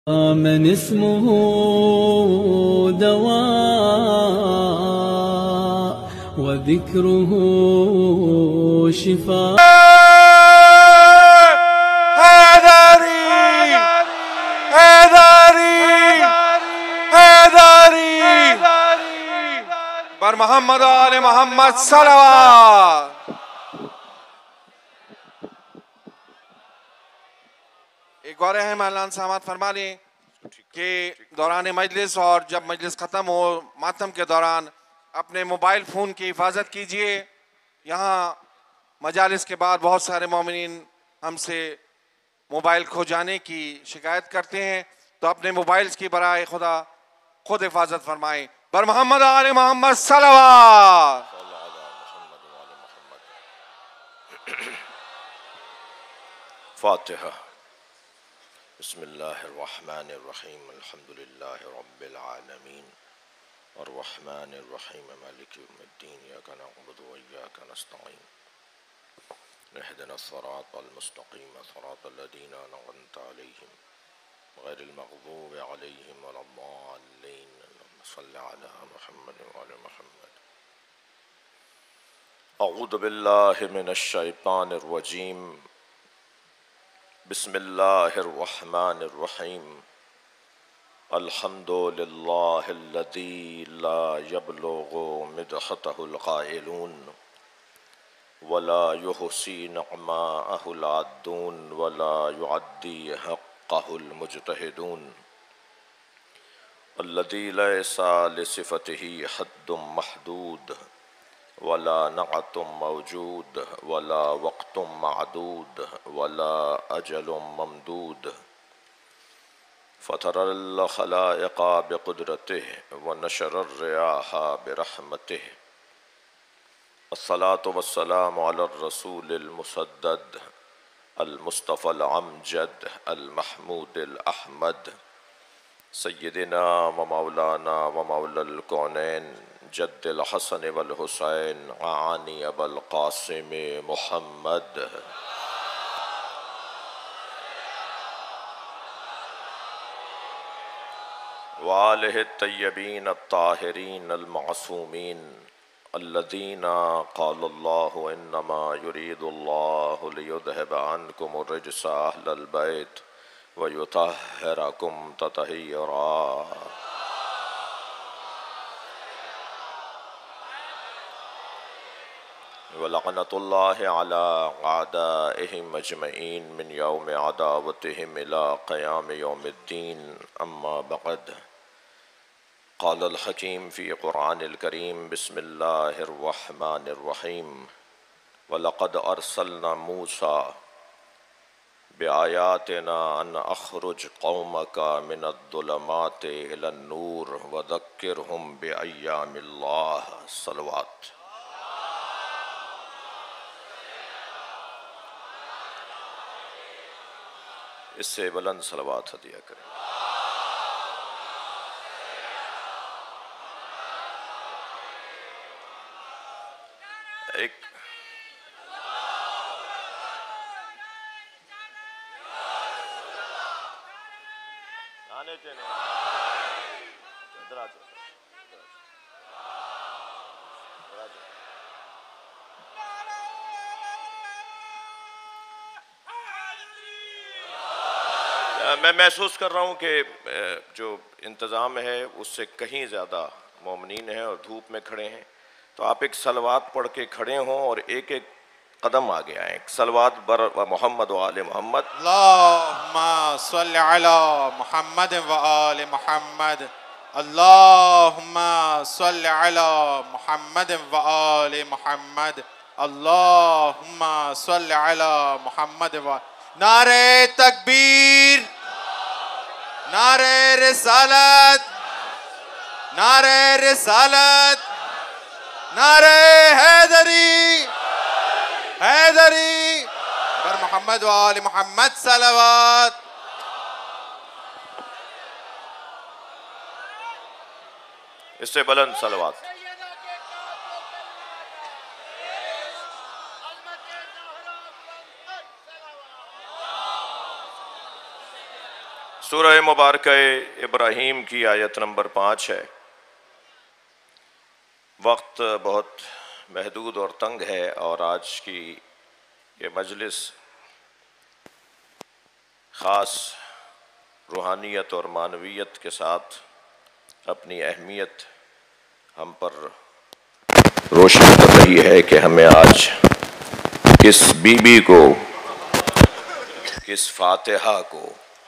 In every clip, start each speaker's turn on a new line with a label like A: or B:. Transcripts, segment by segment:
A: من اسمه دواء وذكره شفاء.
B: حيدري حيدري حيدري بر محمد و آل محمد صلوات. एक बार है मौलाना साहब फरमा लें कि दौरान मजलिस और जब मजलिस ख़त्म हो मातम के दौरान अपने मोबाइल फ़ोन की हिफाजत कीजिए। यहाँ मजालिस के बाद बहुत सारे मोमिनीन हमसे मोबाइल खो जाने की शिकायत करते हैं, तो अपने मोबाइल्स की बराए खुदा खुद हिफाजत फरमाएं। बर मोहम्मद आले मोहम्मद सल्लल्लाहु
C: फातिहा। बिस्मिल्लाहिर्रहमानिर्रहीम अल्हम्दुलिल्लाहि रब्बिल आलमीन अर्रहमानिर्रहीम मालिकि यौमिद्दीन इय्याका नअबुदु व इय्याका नस्तईन इहदिनस सिरातल मुस्तकीम सिरातल लज़ीना अनअमता अलैहिम गैरिल मग़ज़ूबि अलैहिम वलद्दाल्लीन। अल्लाहुम्मा सल्लि अला मुहम्मद व आलि मुहम्मद। अऊज़ु बिल्लाहि मिनश शैतानिर रजीम। बिस्मिल्लाहिर्रहमानिर्रहीम। अल्हम्दुलिल्लाहिल्लज़ी ला यब्लुगु मिदहतहुल क़ाइलून वला युहसी निअमाअहुल आद्दून वला युअद्दी हक़्क़हुल मुज्तहिदून। अल्लज़ी लैसा लिसिफ़तिही हद्दुम महदूद वला नअतुम मौजूद वला वक़्तुम मअदूद वला अजलुम ममदूद। फ़तरल ख़लाइक़ बिक़ुदरतिही व नशरर रियाह बिरहमतिही। अस्सलातु वस्सलामु अलर रसूलिल मुसद्दद अल मुस्तफ़ल अमजद अल महमूदिल अहमद सय्यदिना व मौलाना व मौलल कौनैन जद्दिल हसन वल हुसैन आनी अबल क़ासिम मुहम्मद व आलिहि तय्यबीन अत्ताहिरीन अल मासूमीन अल्लज़ीना क़ालल्लाहु इन्नमा युरीदुल्लाहु लियुज़हिबा अन्कुमुर रिज्सा अहलल बैत व युतह्हिरकुम तत्हीरा। वलअनतुल्लाहि अला अअदाइहिम अजमईन मिन यौमि अदावतिहिम इला क़यामि यौमिद्दीन। अम्मा बअद। क़ालल हकीम फ़ी क़ुरआनिल करीम बिस्मिल्लाहिर्रहमानिर्रहीम। वलक़द अर्सलना मूसा बिआयातिना अन अख़रुज क़ौमका मिनद्दुलमाति इलन्नूर वज़क्किरहुम बिअय्यामिल्लाह। सलवात। इससे बुलंद सलवात हदिया करें। एक मैं महसूस कर रहा हूँ कि जो इंतज़ाम है उससे कहीं ज़्यादा मोमिनीन हैं और धूप में खड़े हैं, तो आप एक सलवात पढ़ के खड़े हों और एक एक कदम आगे आएँ। सलवात बर मोहम्मद व आले मोहम्मद।
B: अल्लाहुम्मा सल्लि अला मुहम्मद व आलि मुहम्मद। अल्लाहुम्मा सल्लि अला मुहम्मद व आलि मुहम्मद। अल्लाहुम्मा सल्लि अला मुहम्मद व। नारे तकबीर, नारे रिसालत, नारे रिसालत, नारे हैदरी हैदरी बर मोहम्मद व आलि मोहम्मद सलवात।
C: इससे बुलंद सलवात। सूरह मुबारक इब्राहीम की आयत नंबर 5 है। वक्त बहुत महदूद और तंग है और आज की ये मजलिस ख़ास रूहानियत और मानवियत के साथ अपनी अहमियत हम पर रोशन कर रही है कि हमें आज किस बीबी को, किस फातिहा को,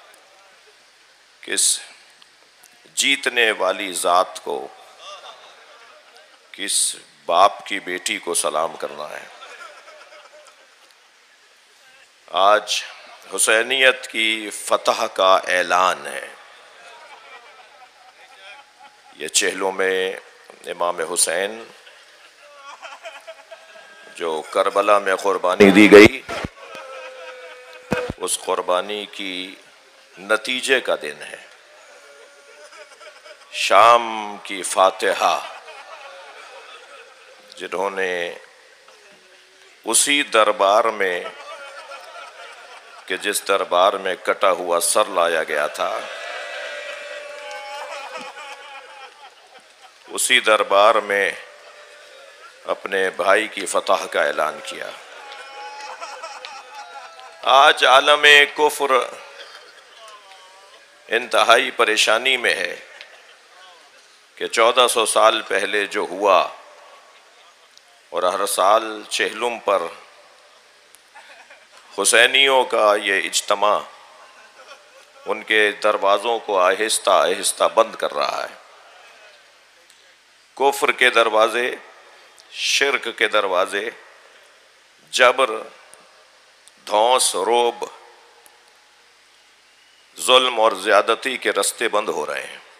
C: किस जीतने वाली ज़ात को, किस बाप की बेटी को सलाम करना है। आज हुसैनियत की फतह का ऐलान है। ये चेहलों में इमाम हुसैन जो करबला में कुर्बानी दी गई, उस कुर्बानी की नतीजे का दिन है। शाम की फातिहा जिन्होंने उसी दरबार में कि जिस दरबार में कटा हुआ सर लाया गया था, उसी दरबार में अपने भाई की फतह का ऐलान किया। आज आलम कुफ्र इंतहाई परेशानी में है कि 1400 साल पहले जो हुआ और हर साल चेहलुम पर हुसैनियों का ये इज्तमा उनके दरवाज़ों को आहिस्ता आहिस्ता बंद कर रहा है। कुफ्र के दरवाज़े, शिर्क के दरवाज़े, जबर, धौंस, रोब, जुल्म और ज्यादती के रास्ते बंद हो रहे हैं।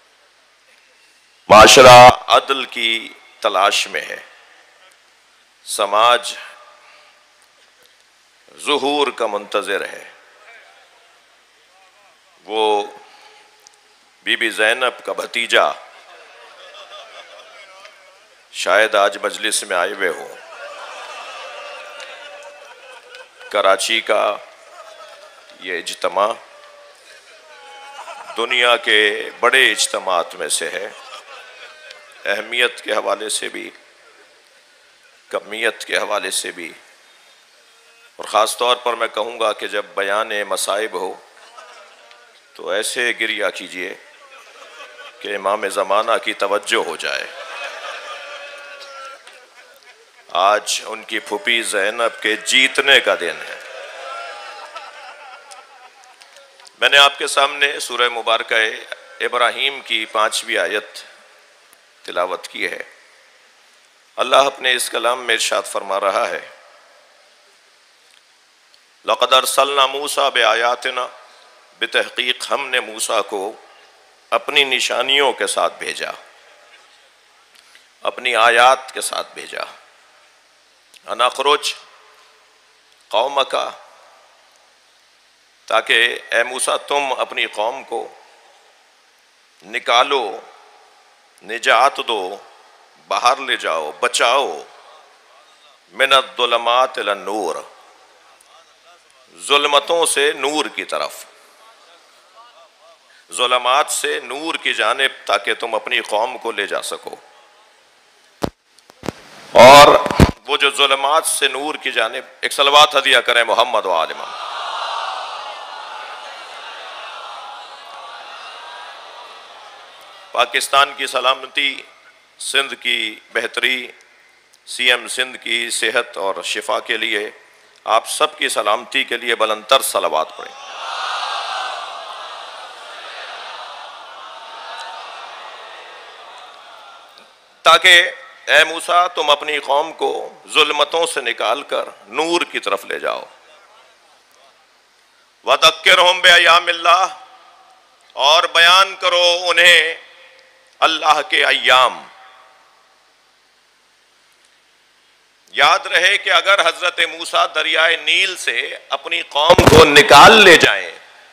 C: माशरा अदल की तलाश में है। समाज ज़ुहूर का मुंतज़िर है। वो बीबी ज़ैनब का भतीजा शायद आज मजलिस में आए हुए हों। कराची का ये इज्तिमा दुनिया के बड़े इज्तिमात में से है, अहमियत के हवाले से भी, कमियत के हवाले से भी। और ख़ास तौर पर मैं कहूँगा कि जब बयान मसाइब हो तो ऐसे गिरिया कीजिए कि इमाम ज़माना की तवज्जो हो जाए। आज उनकी फूफी ज़ैनब के जीतने का दिन है। मैंने आपके सामने सूरह मुबारक इब्राहीम की 5वीं आयत तिलावत की है। अल्लाह अपने इस कलाम में इरशाद फरमा रहा है, लक़द अरसलना मूसा बिआयातिना, बितहक़ीक़ हमने मूसा को अपनी निशानियों के साथ भेजा, अपनी आयात के साथ भेजा। अनख़रुज कौमका, ताकि ए मूसा तुम अपनी कौम को निकालो, निजात दो, बाहर ले जाओ, बचाओ, मिनद्दुलमात इलन नूर, जुल्मतों से नूर की तरफ, जुल्मात से नूर की जानिब, ताकि तुम अपनी कौम को ले जा सको। और वो जो जुल्मात से नूर की जानिब, एक सलवात हदिया करें मोहम्मद व आले मोहम्मद। पाकिस्तान की सलामती, सिंध की बेहतरी, CM सिंध की सेहत और शिफा के लिए, आप सब की सलामती के लिए बुलंदतर सलावत पढ़ें। ताकि ए मूसा तुम अपनी कौम को जुल्मतों से निकाल कर नूर की तरफ ले जाओ। वज़क्किरहुम बिअय्यामिल्लाह, और बयान करो उन्हें अल्लाह के अय्याम। याद रहे कि अगर हजरत मूसा दरियाए नील से अपनी कौम को निकाल ले जाएं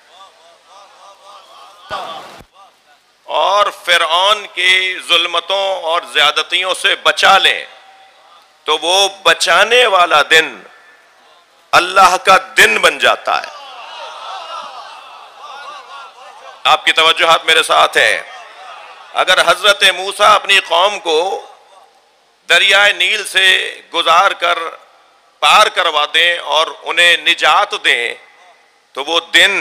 C: और फिरऔन की जुल्मतों और ज्यादतियों से बचा लें, तो वो बचाने वाला दिन अल्लाह का दिन बन जाता है। आपकी तवज्जुहात मेरे साथ है। अगर हजरत मूसा अपनी कौम को दरियाए नील से गुजार कर पार करवा दें और उन्हें निजात दें, तो वो दिन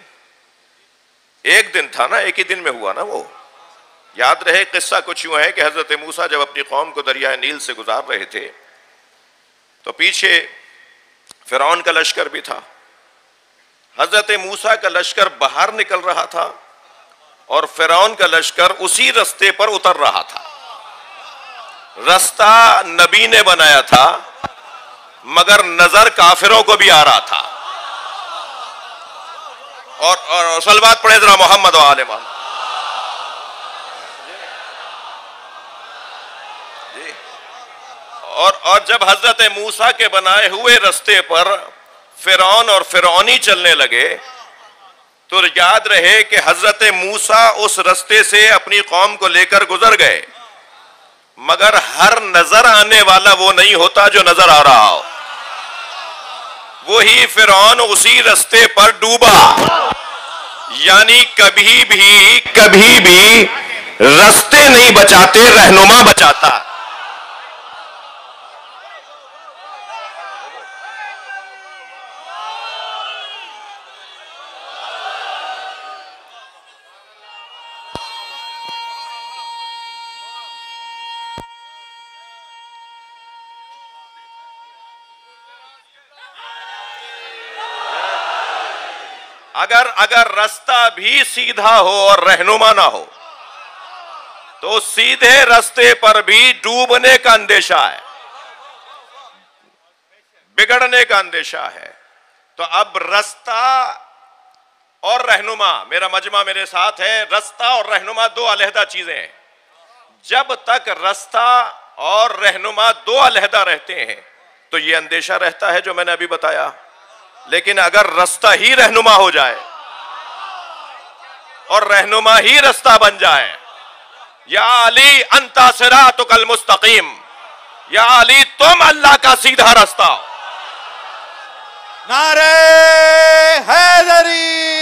C: एक दिन था ना, एक ही दिन में हुआ ना। वो याद रहे, किस्सा कुछ यूं है कि हजरत मूसा जब अपनी कौम को दरियाए नील से गुजार रहे थे तो पीछे फिरौन का लश्कर भी था। हजरत मूसा का लश्कर बाहर निकल रहा था और फिरौन का लश्कर उसी रास्ते पर उतर रहा था। रास्ता नबी ने बनाया था मगर नजर काफिरों को भी आ रहा था। और सलवात पढ़े जरा मोहम्मद वाले मोहम्मद। और जब हजरत मूसा के बनाए हुए रास्ते पर फिरौन और फिरौनी चलने लगे तो याद रहे कि हजरत मूसा उस रास्ते से अपनी कौम को लेकर गुजर गए, मगर हर नजर आने वाला वो नहीं होता जो नजर आ रहा हो। वही फिरौन उसी रास्ते पर डूबा। यानी कभी भी रास्ते नहीं बचाते, रहनुमा बचाता। अगर रास्ता भी सीधा हो और रहनुमा ना हो तो सीधे रास्ते पर भी डूबने का अंदेशा है, बिगड़ने का अंदेशा है। तो अब रास्ता और रहनुमा, मेरा मजमा मेरे साथ है, रास्ता और रहनुमा दो अलहदा चीजें हैं। जब तक रास्ता और रहनुमा दो अलहदा रहते हैं तो यह अंदेशा रहता है जो मैंने अभी बताया। लेकिन अगर रास्ता ही रहनुमा हो जाए और रहनुमा ही रास्ता बन जाए, या अली अंता सिरातुकल मुस्तकीम, या अली तुम अल्लाह का सीधा रास्ता।
D: नारे हैदरी।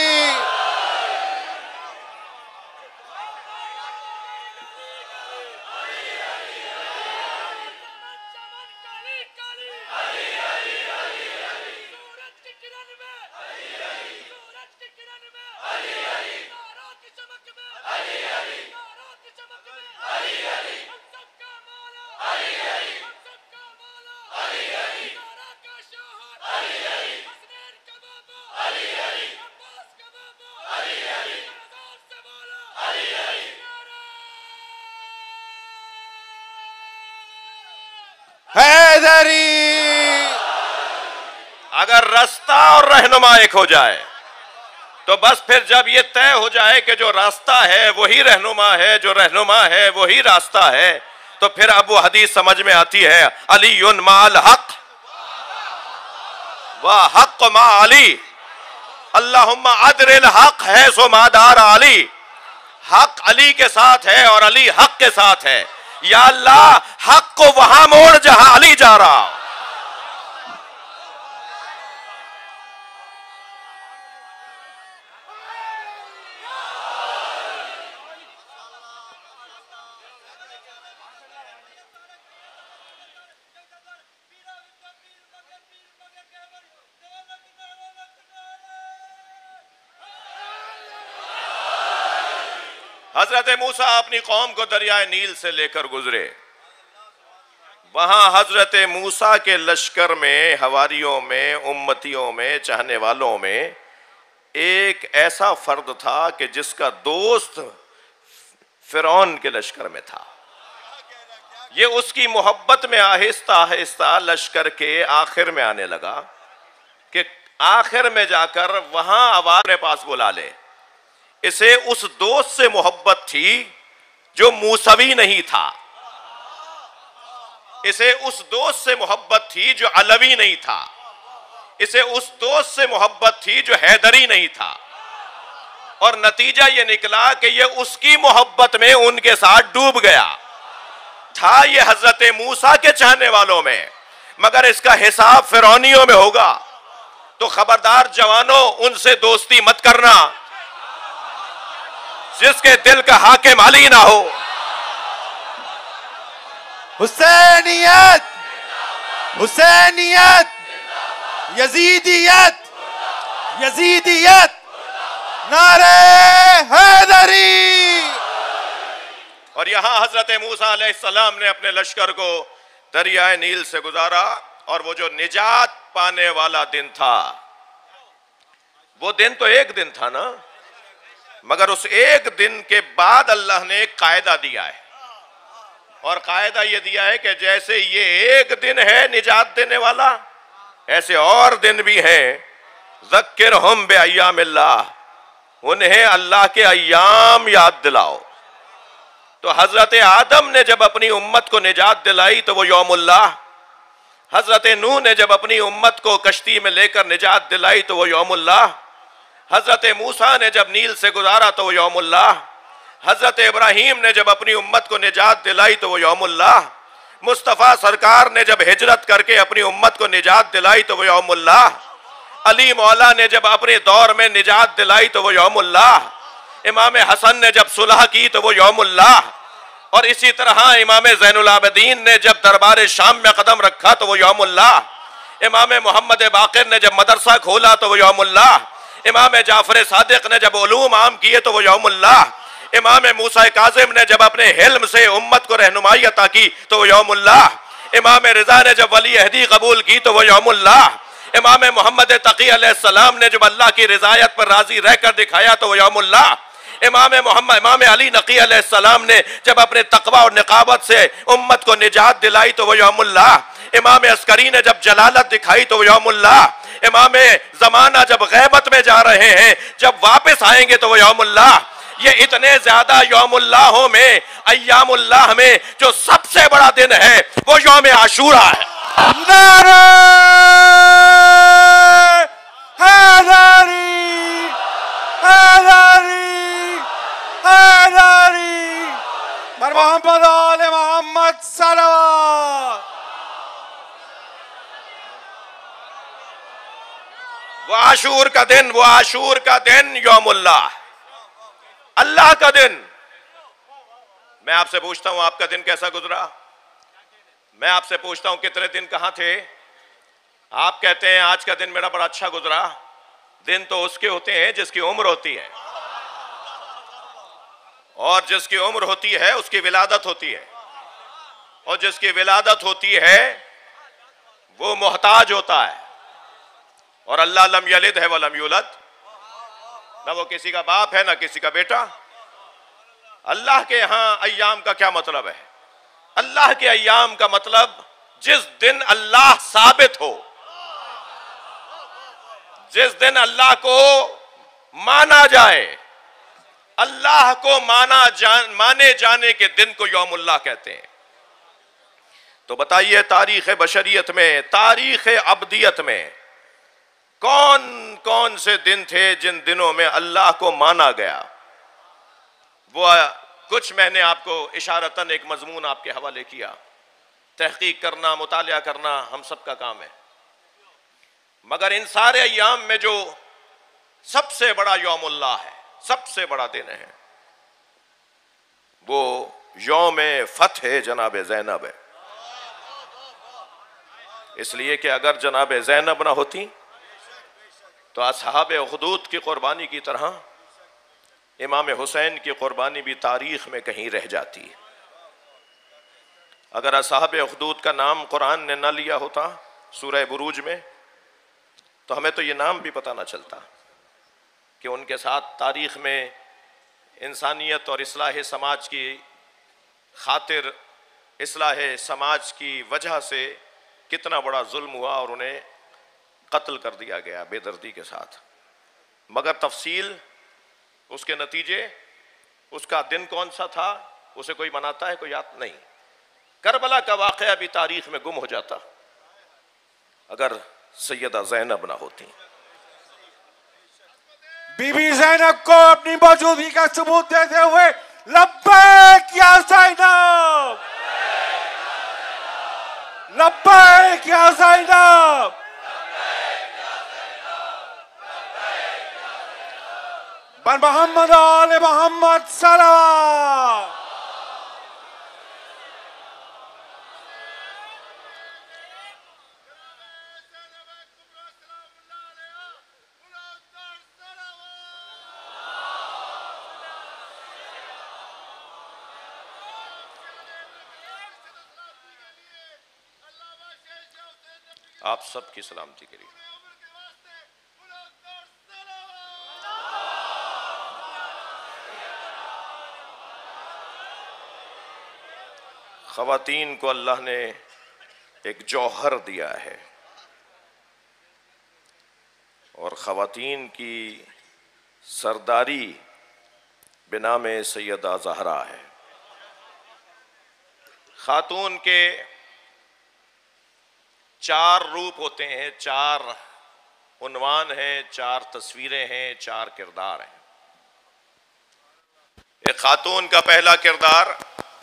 C: अगर रास्ता और रहनुमा एक हो जाए तो बस फिर जब ये तय हो जाए कि जो रास्ता है वही रहनुमा है, जो रहनुमा है वही रास्ता है, तो फिर अब वो हदीस समझ में आती है, अलीयुन माल हक व हक मा अली, अल्लाहुम्मा अदरिल हक है सो मादार अली। हक अली के साथ है और अली हक के साथ है। या अल्लाह हक को वहां मोड़ जहां अली जा रहा। हजरत मूसा अपनी कौम को दरियाए नील से लेकर गुजरे। वहां हजरत मूसा के लश्कर में, हवारियों में, उम्मतियों में, चाहने वालों में एक ऐसा फर्द था कि जिसका दोस्त फिरौन के लश्कर में था। ये उसकी मोहब्बत में आहिस्ता आहिस्ता लश्कर के आखिर में आने लगा कि आखिर में जाकर वहां आवाज अपने पास बुला ले। इसे उस दोस्त से मोहब्बत थी जो मूसवी नहीं था। इसे उस दोस्त से मोहब्बत थी जो अलवी नहीं था। इसे उस दोस्त से मोहब्बत थी जो हैदरी नहीं था। और नतीजा यह निकला कि यह उसकी मोहब्बत में उनके साथ डूब गया। था यह हजरत मूसा के चाहने वालों में, मगर इसका हिसाब फिरौनियों में होगा। तो खबरदार जवानों, उनसे दोस्ती मत करना। जिसके दिल का हाकिम अली ना हो।
D: हुसैनियत, हुसैनियत, यजीदियत, यजीदियत, नारे हैदरी।
C: और यहां हजरत मूसा अलैहिस्सलाम ने अपने लश्कर को दरियाए नील से गुजारा, और वो जो निजात पाने वाला दिन था, वो दिन तो एक दिन था ना, मगर उस एक दिन के बाद अल्लाह ने एक कायदा दिया है, और कायदा ये दिया है कि जैसे ये एक दिन है निजात देने वाला, ऐसे और दिन भी हैं। ज़क्किरहुम बिअय्यामिल्लाह, उन्हें अल्लाह के अय्याम याद दिलाओ। तो हजरत आदम ने जब अपनी उम्मत को निजात दिलाई तो वो यौमुल्लाह, हजरत नूह ने जब अपनी उम्मत को कश्ती में लेकर निजात दिलाई तो वो यौमुल्लाह, हजरत मूसा ने जब नील से गुजारा तो वो यौमुल्लाह, हजरत इब्राहीम ने जब अपनी उम्मत को निजात दिलाई तो वो यौमुल्लाह, मुस्तफ़ा सरकार ने जब हिजरत करके अपनी उम्मत को निजात दिलाई तो वो यौमुल्लाह, अली मौला ने जब अपने दौर में निजात दिलाई तो वो यौमुल्लाह, इमाम हसन ने जब सुलह की तो वो यौमुल्लाह, और इसी तरह इमाम ज़ैनुल आबिदीन ने जब दरबार शाम में कदम रखा तो वो यौमुल्लाह, इमाम मोहम्मद बाक़िर ने जब मदरसा खोला तो वो यौमुल्लाह, इमाम जाफर सादिक ने जब उलूम आम किए तो वो यौमुल्लाह, इमाम मूसा काज़िम ने जब अपने हिल्म से उम्मत को रहनुमाई अता की तो वो यौमुल्लाह, इमाम रिज़ा ने जब वली अहदी कबूल की तो वो यौमुल्लाह, इमाम मोहम्मद तकी अलैहिस्सलाम ने जब अल्लाह की रिज़ायत पर राजी रहकर दिखाया तो वो यौमुल्लाह, इमाम अली नकी अलैहिस्सलाम ने जब अपने तकवा और निकाबत से उम्मत को निजात दिलाई तो वो यौमुल्लाह, इमाम अस्करी ने जब जलालत दिखाई तो वो यौमुल्लाह, इमाम ज़माना जब गैबत में जा रहे हैं जब वापस आएंगे तो वो यौमुल्लाह। ये इतने ज्यादा यौमुल्लाहों में, अय्यामुल्लाह में जो सबसे बड़ा दिन है वो यौम आशूरा है।
D: नारे हैदरी, हैदरी, हैदरी, बर मोहम्मद आले मोहम्मद सल्लल्लाहु।
C: वो आशूर का दिन, वो आशूर का दिन यौमुल्लाह, अल्लाह का दिन। मैं आपसे पूछता हूं आपका दिन कैसा गुजरा? मैं आपसे पूछता हूं कितने दिन कहां थे? आप कहते हैं आज का दिन मेरा बड़ा अच्छा गुजरा। दिन तो उसके होते हैं जिसकी उम्र होती है, और जिसकी उम्र होती है उसकी विलादत होती है, और जिसकी विलादत होती है वो मोहताज होता है। और अल्लाह लम यलिद है वलम यूलद, ना वो किसी का बाप है ना किसी का बेटा। अल्लाह के यहां अय्याम का क्या मतलब है? अल्लाह के अय्याम का मतलब जिस दिन अल्लाह साबित हो, जिस दिन अल्लाह को माना जाए, अल्लाह को माने जाने के दिन को यौमुल्लाह कहते हैं। तो बताइए तारीख बशरियत में, तारीख अब्दियत में कौन कौन से दिन थे जिन दिनों में अल्लाह को माना गया? वो कुछ मैंने आपको इशारतन एक मजमून आपके हवाले किया। तहकीक करना, मुतालिया करना हम सबका काम है, मगर इन सारे अय्याम में जो सबसे बड़ा यौमुल्लाह है, सबसे बड़ा दिन है, वो यौम फतह जनाब ज़ैनब है। इसलिए कि अगर जनाब ज़ैनब ना होती तो असहाब उखदूद की कुर्बानी की तरह इमाम हुसैन की कुर्बानी भी तारीख में कहीं रह जाती। अगर असहाब उखदूद का नाम कुरान ने न लिया होता सूरह बुरूज में, तो हमें तो ये नाम भी पता ना चलता कि उनके साथ तारीख में इंसानियत और इस्लाह समाज की खातिर, इस्लाह समाज की वजह से कितना बड़ा जुल्म हुआ और उन्हें कत्ल कर दिया गया बेदर्दी के साथ। मगर तफसील, उसके नतीजे, उसका दिन कौन सा था, उसे कोई मनाता है? कोई याद नहीं। करबला का वाक़या भी तारीख में गुम हो जाता अगर सैयदा ज़ैनब ना होती।
D: बीबी ज़ैनब को अपनी मौजूदगी का सबूत देते हुए लब्बैक या ज़ैनब, लब्बैक या ज़ैनब। बन मोहम्मद आले मोहम्मद सलावत।
C: आप सबकी सलामती के लिए ख़वातीन को अल्लाह ने एक जौहर दिया है और ख़वातीन की सरदारी बिनाम सैयदा ज़हरा है। खातून के 4 रूप होते हैं, 4 उन्वान हैं, 4 तस्वीरें हैं, 4 किरदार हैं। एक खातून का पहला किरदार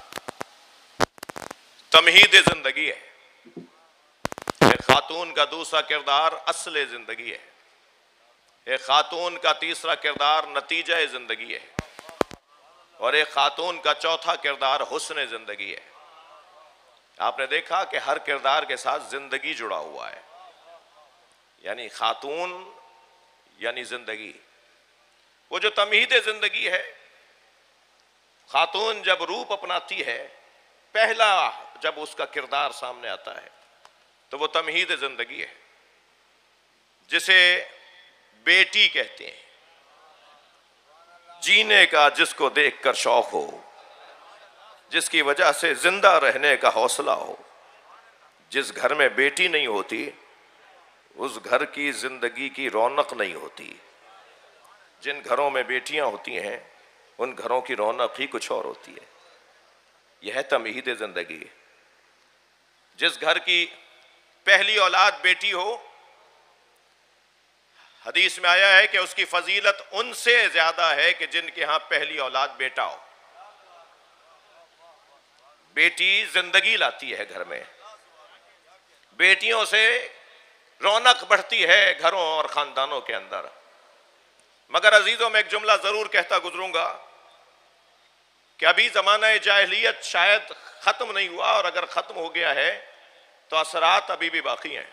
C: तमहीद जिंदगी है, एक खातून का दूसरा किरदार असले जिंदगी है, एक खातून का तीसरा किरदार नतीजा जिंदगी है और एक खातून का चौथा किरदार हुस्न जिंदगी है। आपने देखा कि हर किरदार के साथ जिंदगी जुड़ा हुआ है, यानी खातून यानी जिंदगी। वो जो तमहीद जिंदगी है, खातून जब रूप अपनाती है, पहला जब उसका किरदार सामने आता है तो वो तमहीद जिंदगी है, जिसे बेटी कहते हैं। जीने का जिसको देखकर शौक हो, जिसकी वजह से जिंदा रहने का हौसला हो। जिस घर में बेटी नहीं होती उस घर की जिंदगी की रौनक नहीं होती। जिन घरों में बेटियां होती हैं उन घरों की रौनक ही कुछ और होती है। यह है तमहीद जिंदगी। जिस घर की पहली औलाद बेटी हो, हदीस में आया है कि उसकी फजीलत उनसे ज्यादा है कि जिनके यहां पहली औलाद बेटा हो। बेटी जिंदगी लाती है घर में, बेटियों से रौनक बढ़ती है घरों और खानदानों के अंदर। मगर अजीजों, मैं एक जुमला जरूर कहता गुजरूंगा कि अभी जमाना जाहिलियत शायद खत्म नहीं हुआ, और अगर खत्म हो गया है तो असरात अभी भी बाकी हैं।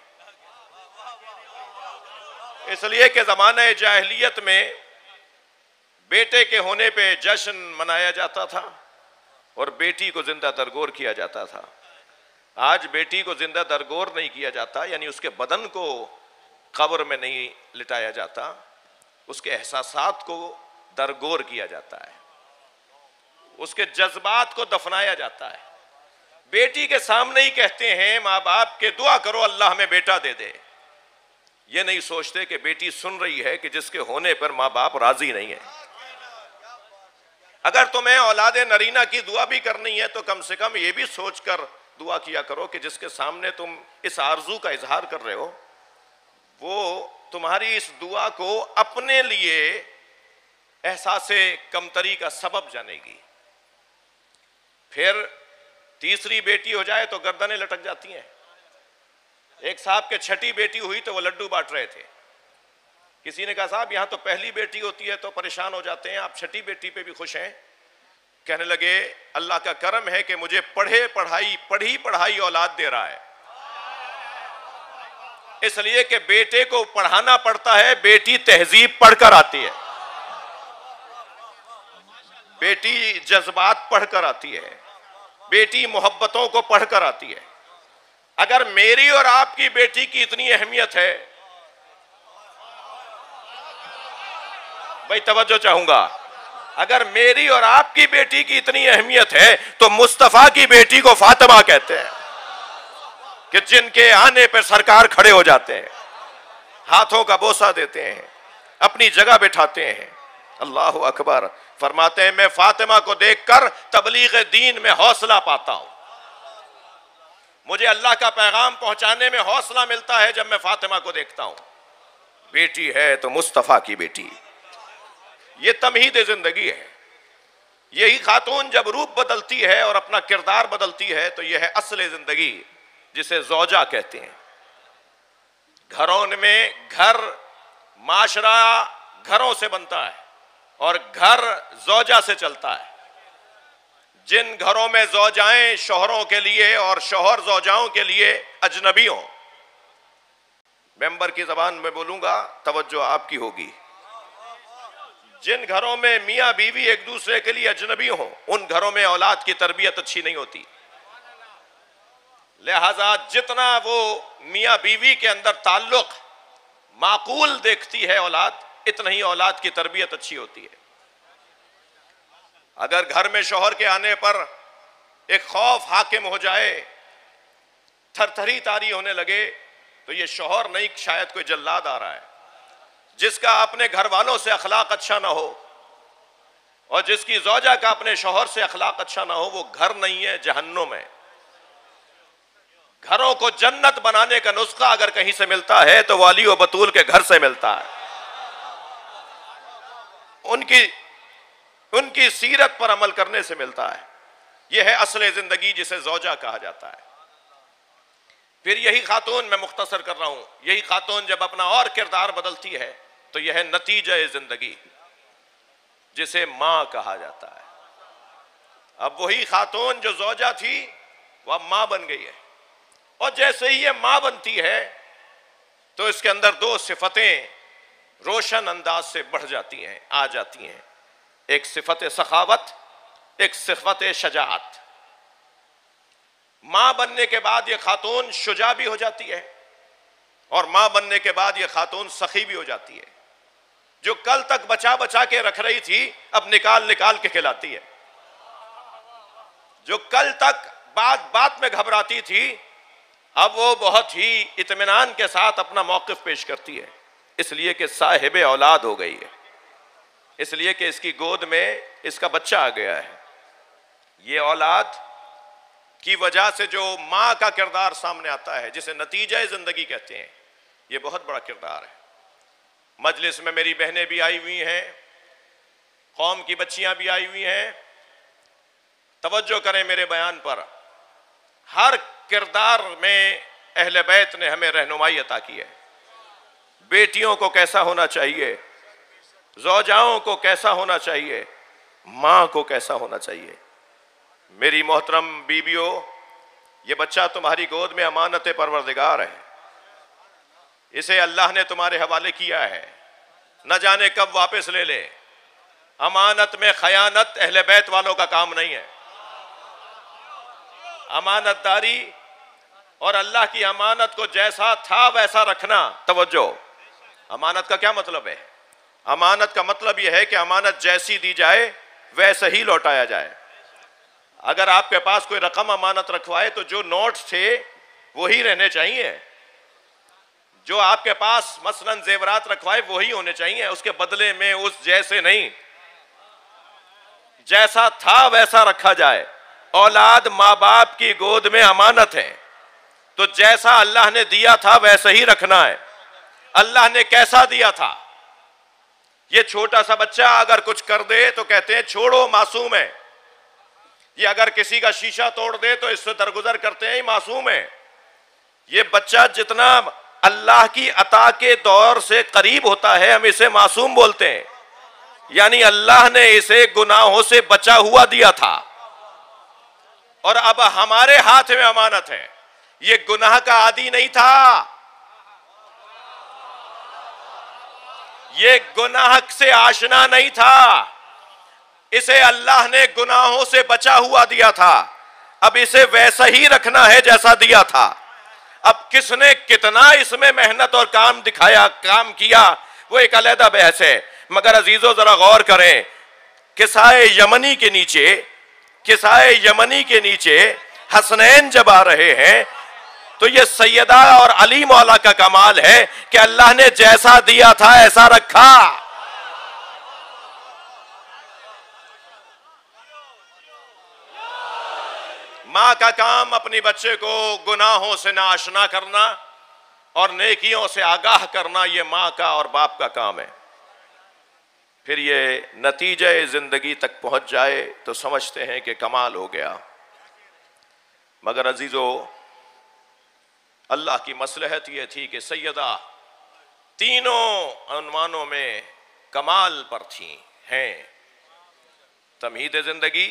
C: इसलिए कि जमाना जाहिलियत में बेटे के होने पे जश्न मनाया जाता था और बेटी को जिंदा दरगोर किया जाता था। आज बेटी को जिंदा दरगोर नहीं किया जाता, यानी उसके बदन को कब्र में नहीं लिटाया जाता, उसके एहसासात को दरगोर किया जाता है, उसके जज्बात को दफनाया जाता है। बेटी के सामने ही कहते हैं माँ बाप के दुआ करो अल्लाह हमें बेटा दे दे। ये नहीं सोचते कि बेटी सुन रही है कि जिसके होने पर माँ बाप राजी नहीं है। अगर तुम्हें औलादे नरीना की दुआ भी करनी है तो कम से कम ये भी सोचकर दुआ किया करो कि जिसके सामने तुम इस आरजू का इजहार कर रहे हो वो तुम्हारी इस दुआ को अपने लिए एहसासे कमतरी का सबब जानेगी। फिर तीसरी बेटी हो जाए तो गर्दनें लटक जाती हैं। एक साहब के छठी बेटी हुई तो वो लड्डू बांट रहे थे। किसी ने कहा साहब यहाँ तो पहली बेटी होती है तो परेशान हो जाते हैं, आप छठी बेटी पे भी खुश हैं? कहने लगे अल्लाह का करम है कि मुझे पढ़ी पढ़ाई औलाद दे रहा है, इसलिए कि बेटे को पढ़ाना पड़ता है, बेटी तहजीब पढ़कर आती है, बेटी जज्बात पढ़कर आती है, बेटी मोहब्बतों को पढ़कर आती है। अगर मेरी और आपकी बेटी की इतनी अहमियत है, भाई तवज्जो चाहूंगा, अगर मेरी और आपकी बेटी की इतनी अहमियत है तो मुस्तफा की बेटी को फातिमा कहते हैं कि जिनके आने पर सरकार खड़े हो जाते हैं, हाथों का बोसा देते हैं, अपनी जगह बिठाते हैं। अल्लाह अकबर। फरमाते हैं मैं फातिमा को देखकर तबलीग दीन में हौसला पाता हूं। मुझे अल्लाह का पैगाम पहुंचाने में हौसला मिलता है जब मैं फातिमा को देखता हूं। बेटी है तो मुस्तफा की बेटी। ये तमहीद जिंदगी है। यही खातून जब रूप बदलती है और अपना किरदार बदलती है तो यह है असले जिंदगी, जिसे ज़ौजा कहते हैं। घरों में घर माशरा घरों से बनता है, और घर ज़ौजा से चलता है। जिन घरों में ज़ौजाएं शौहरों के लिए और शौहर ज़ौजाओं के लिए अजनबी हों, मेंबर की ज़बान में बोलूंगा, तवज्जो आपकी होगी। जिन घरों में मियाँ बीवी एक दूसरे के लिए अजनबी हों, उन घरों में औलाद की तरबियत अच्छी नहीं होती। लिहाजा जितना वो मियाँ बीवी के अंदर ताल्लुक माकूल देखती है औलाद, इतना ही औलाद की तरबियत अच्छी होती है। अगर घर में शौहर के आने पर एक खौफ हाकिम हो जाए, थरथरी तारी होने लगे, तो ये शौहर नहीं, शायद कोई जल्लाद आ रहा है। जिसका अपने घर वालों से अखलाक अच्छा ना हो और जिसकी ज़ौजा का अपने शौहर से अखलाक अच्छा ना हो, वो घर नहीं है, जहन्नुम है। घरों को जन्नत बनाने का नुस्खा अगर कहीं से मिलता है तो वाली और बतूल के घर से मिलता है। उनकी सीरत पर अमल करने से मिलता है। यह है असले जिंदगी, जिसे ज़ौजा कहा जाता है। फिर यही खातून, मैं मुख्तसर कर रहा हूं, यही खातून जब अपना और किरदार बदलती है तो यह है नतीजा जिंदगी, जिसे मां कहा जाता है। अब वही खातून जो ज़ौजा थी वह अब मां बन गई है, और जैसे ही ये मां बनती है तो इसके अंदर दो सिफतें रोशन अंदाज से बढ़ जाती हैं, आ जाती हैं। एक सिफत सखावत, एक सिफत शजाअत। मां बनने के बाद ये खातून शुजा भी हो जाती है, और मां बनने के बाद ये खातून सखी भी हो जाती है। जो कल तक बचा बचा के रख रही थी, अब निकाल निकाल के खिलाती है। जो कल तक बात बात में घबराती थी, अब वो बहुत ही इत्मीनान के साथ अपना मौक़िफ़ पेश करती है, इसलिए कि साहिब औलाद हो गई है, इसलिए कि इसकी गोद में इसका बच्चा आ गया है। ये औलाद की वजह से जो माँ का किरदार सामने आता है, जिसे नतीजा ज़िंदगी कहते हैं, ये बहुत बड़ा किरदार है। मजलिस में मेरी बहनें भी आई हुई हैं, कौम की बच्चियां भी आई हुई हैं। तवज्जो करें मेरे बयान पर। हर किरदार में अहले बैत ने हमें रहनुमाई अता की है। बेटियों को कैसा होना चाहिए, ज़ौजाओं को कैसा होना चाहिए, माँ को कैसा होना चाहिए। मेरी मोहतरम बीबियों, ये बच्चा तुम्हारी गोद में अमानत परवरदिगार है। इसे अल्लाह ने तुम्हारे हवाले किया है, न जाने कब वापस ले ले। अमानत में खयानत अहले बैत वालों का काम नहीं है। अमानतदारी और अल्लाह की अमानत को जैसा था वैसा रखना। तवज्जो, अमानत का क्या मतलब है? अमानत का मतलब यह है कि अमानत जैसी दी जाए वैसे ही लौटाया जाए। अगर आपके पास कोई रकम अमानत रखवाए तो जो नोट्स थे वही रहने चाहिए। जो आपके पास मसलन जेवरात रखवाए वही होने चाहिए, उसके बदले में उस जैसे नहीं, जैसा था वैसा रखा जाए। औलाद माँ बाप की गोद में अमानत है, तो जैसा अल्लाह ने दिया था वैसे ही रखना है। अल्लाह ने कैसा दिया था? ये छोटा सा बच्चा अगर कुछ कर दे तो कहते हैं छोड़ो, मासूम है। ये अगर किसी का शीशा तोड़ दे तो इससे दरगुजर करते हैं, ये मासूम है। ये बच्चा जितना अल्लाह की अता के दौर से करीब होता है, हम इसे मासूम बोलते हैं। यानी अल्लाह ने इसे गुनाहों से बचा हुआ दिया था, और अब हमारे हाथ में अमानत है। ये गुनाह का आदी नहीं था, ये गुनाह से आशना नहीं था। इसे अल्लाह ने गुनाहों से बचा हुआ दिया था। अब इसे वैसा ही रखना है जैसा दिया था। अब किसने कितना इसमें मेहनत और काम दिखाया, काम किया, वो एक अलहदा बहस है। मगर अजीजों, जरा गौर करें, किसाए यमनी के नीचे हसनैन जब आ रहे हैं तो ये सैयदा और अली मौला का कमाल है कि अल्लाह ने जैसा दिया था ऐसा रखा। मां का काम अपनी बच्चे को गुनाहों से नाआशना करना और नेकियों से आगाह करना, ये मां का और बाप का काम है। फिर ये नतीजे जिंदगी तक पहुंच जाए तो समझते हैं कि कमाल हो गया। मगर अजीजों, अल्लाह की मसलहत ये थी कि सैयदा तीनों अनवानों में कमाल पर थी, हैं तमहीद ज़िंदगी,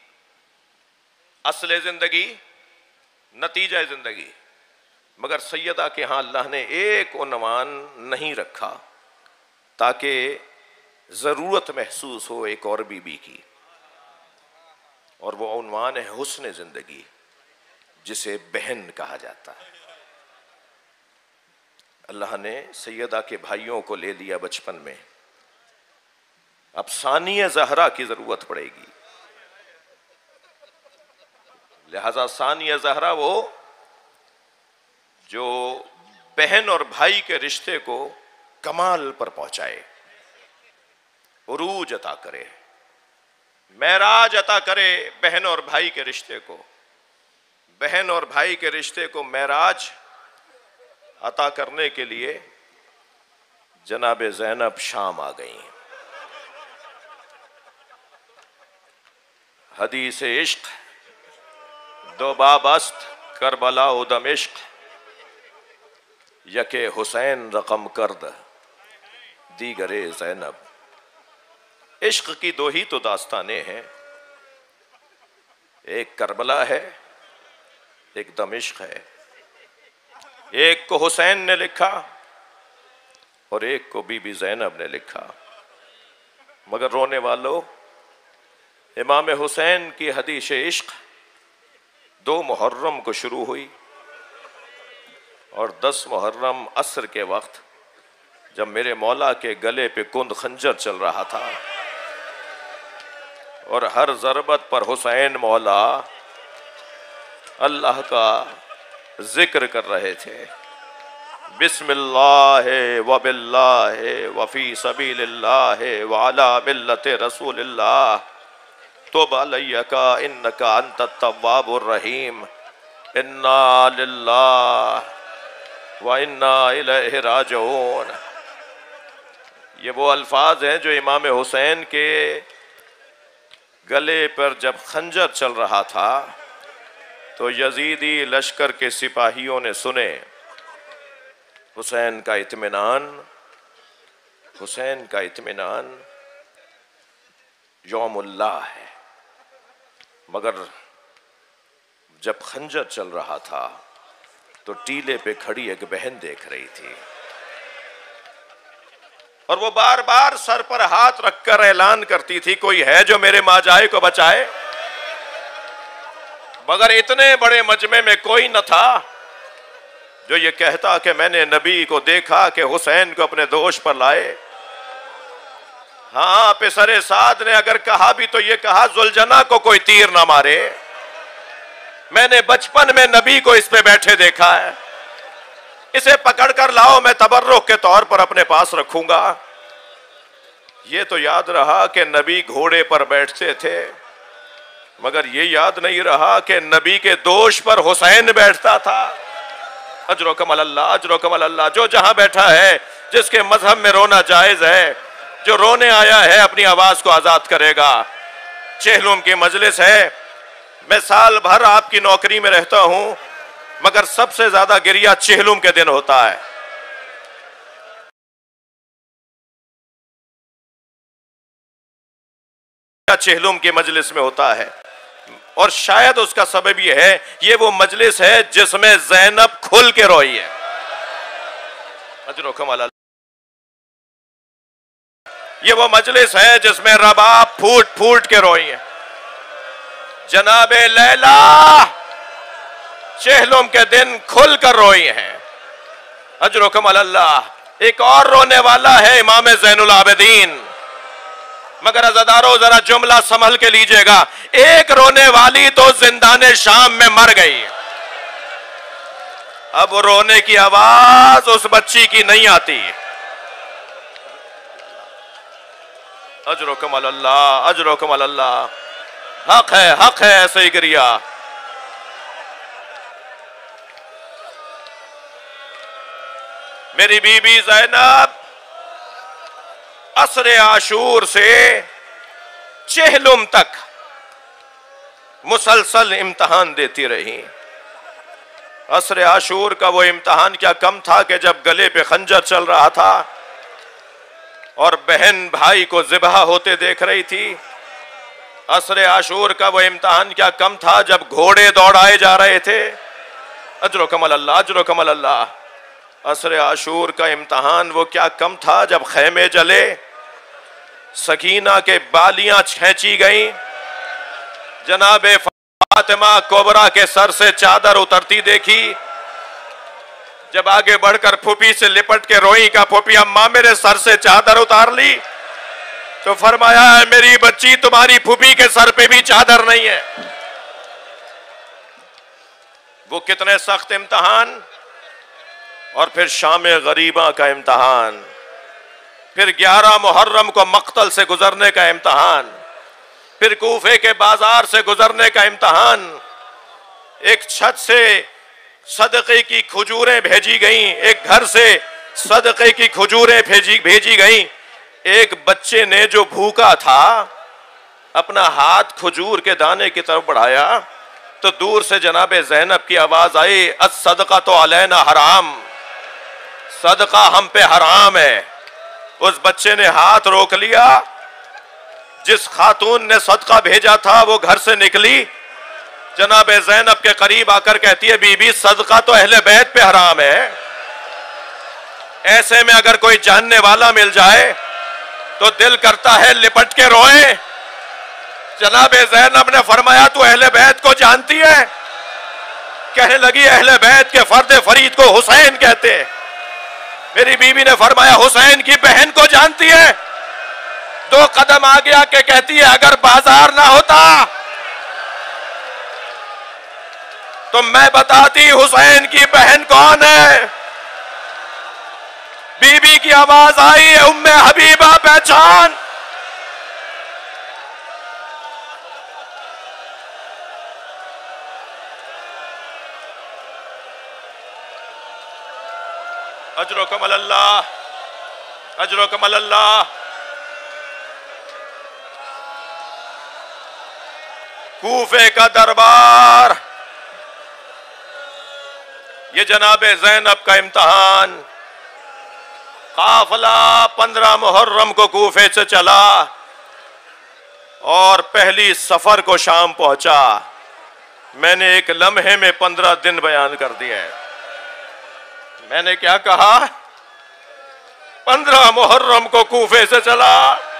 C: असले ज़िंदगी, नतीजा ज़िंदगी। मगर सैयदा के यहाँ अल्लाह ने एक उन्वान नहीं रखा ताकि ज़रूरत महसूस हो एक और बीबी की, और वो उन्वान है हुस्न ज़िंदगी, जिसे बहन कहा जाता है। अल्लाह ने सैयदा के भाइयों को ले लिया बचपन में, अब सानिया ज़हरा की ज़रूरत पड़ेगी, लिहाजा सानिया ज़हरा वो जो बहन और भाई के रिश्ते को कमाल पर पहुंचाए, उरूज अता करे, मेराज अता करे बहन और भाई के रिश्ते को। बहन और भाई के रिश्ते को मेराज अता करने के लिए जनाब ज़ैनब शाम आ गई। हदीस इश्क दो बाबस्त करबला उ दमिश्क, यके हुसैन रकम करद दीगरे ज़ैनब। इश्क की दो ही तो दास्तानें हैं, एक करबला है, एक दमिश्क है। एक को हुसैन ने लिखा और एक को बीबी ज़ैनब ने लिखा। मगर रोने वालों, इमाम हुसैन की हदीस इश्क 2 मुहर्रम को शुरू हुई और 10 मुहर्रम असर के वक्त, जब मेरे मौला के गले पे कुंद खंजर चल रहा था और हर ज़रबत पर हुसैन मौला अल्लाह का जिक्र कर रहे थे, बिस्मिल्लाह व बिल्लाह व फी सबीलिल्लाह व अला मिल्लति रसूलिल्लाह तुब अलैका इन्नका अंतत तव्वाबुर रहीम इन्ना लिल्लाह व इन्ना इलैहि राजिऊन। ये वो अल्फाज हैं जो इमाम हुसैन के गले पर जब खंजर चल रहा था तो यजीदी लश्कर के सिपाहियों ने सुने। हुसैन का इत्मीनान, हुसैन का इत्मीनान यौमुल्लाह है। मगर जब खंजर चल रहा था तो टीले पे खड़ी एक बहन देख रही थी और वो बार बार सर पर हाथ रखकर ऐलान करती थी, कोई है जो मेरे माजाए को बचाए। मगर इतने बड़े मजमे में कोई न था जो ये कहता कि मैंने नबी को देखा कि हुसैन को अपने दोष पर लाए। हाँ, पेसरे साद ने अगर कहा भी तो ये कहा, जुलजना को कोई तीर ना मारे, मैंने बचपन में नबी को इस पे बैठे देखा है, इसे पकड़ कर लाओ, मैं तबर्रुक के तौर पर अपने पास रखूंगा। ये तो याद रहा कि नबी घोड़े पर बैठते थे, मगर ये याद नहीं रहा कि नबी के दोष पर हुसैन बैठता था। अजरो कमल अल्लाह, अजरो कमल अल्लाह। जो जहां बैठा है, जिसके मजहब में रोना जायज है, जो रोने आया है अपनी आवाज को आजाद करेगा। चेहलुम की मजलिस है, मैं साल भर आपकी नौकरी में रहता हूं, मगर सबसे ज्यादा गिरिया चेहलुम के दिन होता है। चेहलुम की मजलिस में होता है और शायद उसका सबब यह है, ये वो मजलिस है जिसमें ज़ैनब खुल के रोई है। अजरो कमाल। ये वो मजलिस है जिसमें रबाब फूट फूट के रोई है। जनाबे लैला चेहलुम के दिन खुल कर रोई है। अजरो कमाल अल्लाह। एक और रोने वाला है इमाम ज़ैनुल आबिदीन। मगर अज़ादारों जरा जुमला संभल के लीजिएगा, एक रोने वाली तो जिंदाने शाम में मर गई। अब रोने की आवाज उस बच्ची की नहीं आती। अजरो कमल अल्लाह, अजरो कमल अल्लाह। हक है ऐसे ही गिरिया। मेरी बीबी ज़ैनब असरे आशूर से चेहलुम तक मुसलसल इम्तहान देती रही। असरे आशूर का वो इम्तहान क्या कम था कि जब गले पे खंजर चल रहा था और बहन भाई को ज़िबह होते देख रही थी। असरे आशूर का वो इम्तिहान क्या कम था जब घोड़े दौड़ाए जा रहे थे। अजरो कमल अल्लाह, अजरो कमल अल्लाह। असरे आशूर का इम्तिहान वो क्या कम था जब खैमे जले, सकीना के बालियां खींची गई, जनाबे फातिमा कोबरा के सर से चादर उतरती देखी। जब आगे बढ़कर फूफी से लिपट के रोई का फूफी अम्मा मेरे सर से चादर उतार ली, तो फरमाया है मेरी बच्ची तुम्हारी फूफी के सर पे भी चादर नहीं है। वो कितने सख्त इम्तिहान। और फिर शाम गरीबा का इम्तिहान, फिर 11 मुहर्रम को मक्तल से गुजरने का इम्तिहान, फिर कूफे के बाजार से गुजरने का इम्तिहान। एक छत से सदक़े की खजूरें भेजी गईं, एक घर से सदक़े की खजूरें भेजी गईं। एक बच्चे ने जो भूखा था अपना हाथ खजूर के दाने की तरफ बढ़ाया तो दूर से जनाबे ज़ैनब की आवाज आई, अस-सदका तो अलैना हराम, सदका हम पे हराम है। उस बच्चे ने हाथ रोक लिया। जिस खातून ने सदका भेजा था वो घर से निकली, जनाबे ज़ैनब के करीब आकर कहती है, बीबी सदका तो अहले बैत पे हराम है। ऐसे में अगर कोई जानने वाला मिल जाए तो दिल करता है लिपट के रोए। जनाबे ज़ैनब ने फरमाया तू अहले बैत को जानती है? कहने लगी अहले बैत के फर्द फरीद को हुसैन कहते हैं। मेरी बीवी ने फरमाया हुसैन की बहन को जानती है? 2 कदम आगे आके कहती है अगर बाजार ना होता तो मैं बताती हुसैन की बहन कौन है। बीबी की आवाज आई है, उम्मे हबीबा पहचान। अजरो कमल अल्लाह, अजरो कमल अल्लाह। कूफे का दरबार, ये जनाबे ज़ैनब का इम्तिहान। काफिला 15 मुहर्रम को कूफे से चला और पहली सफर को शाम पहुंचा। मैंने एक लम्हे में 15 दिन बयान कर दिए हैं। मैंने क्या कहा? 15 मुहर्रम को कूफे से चला,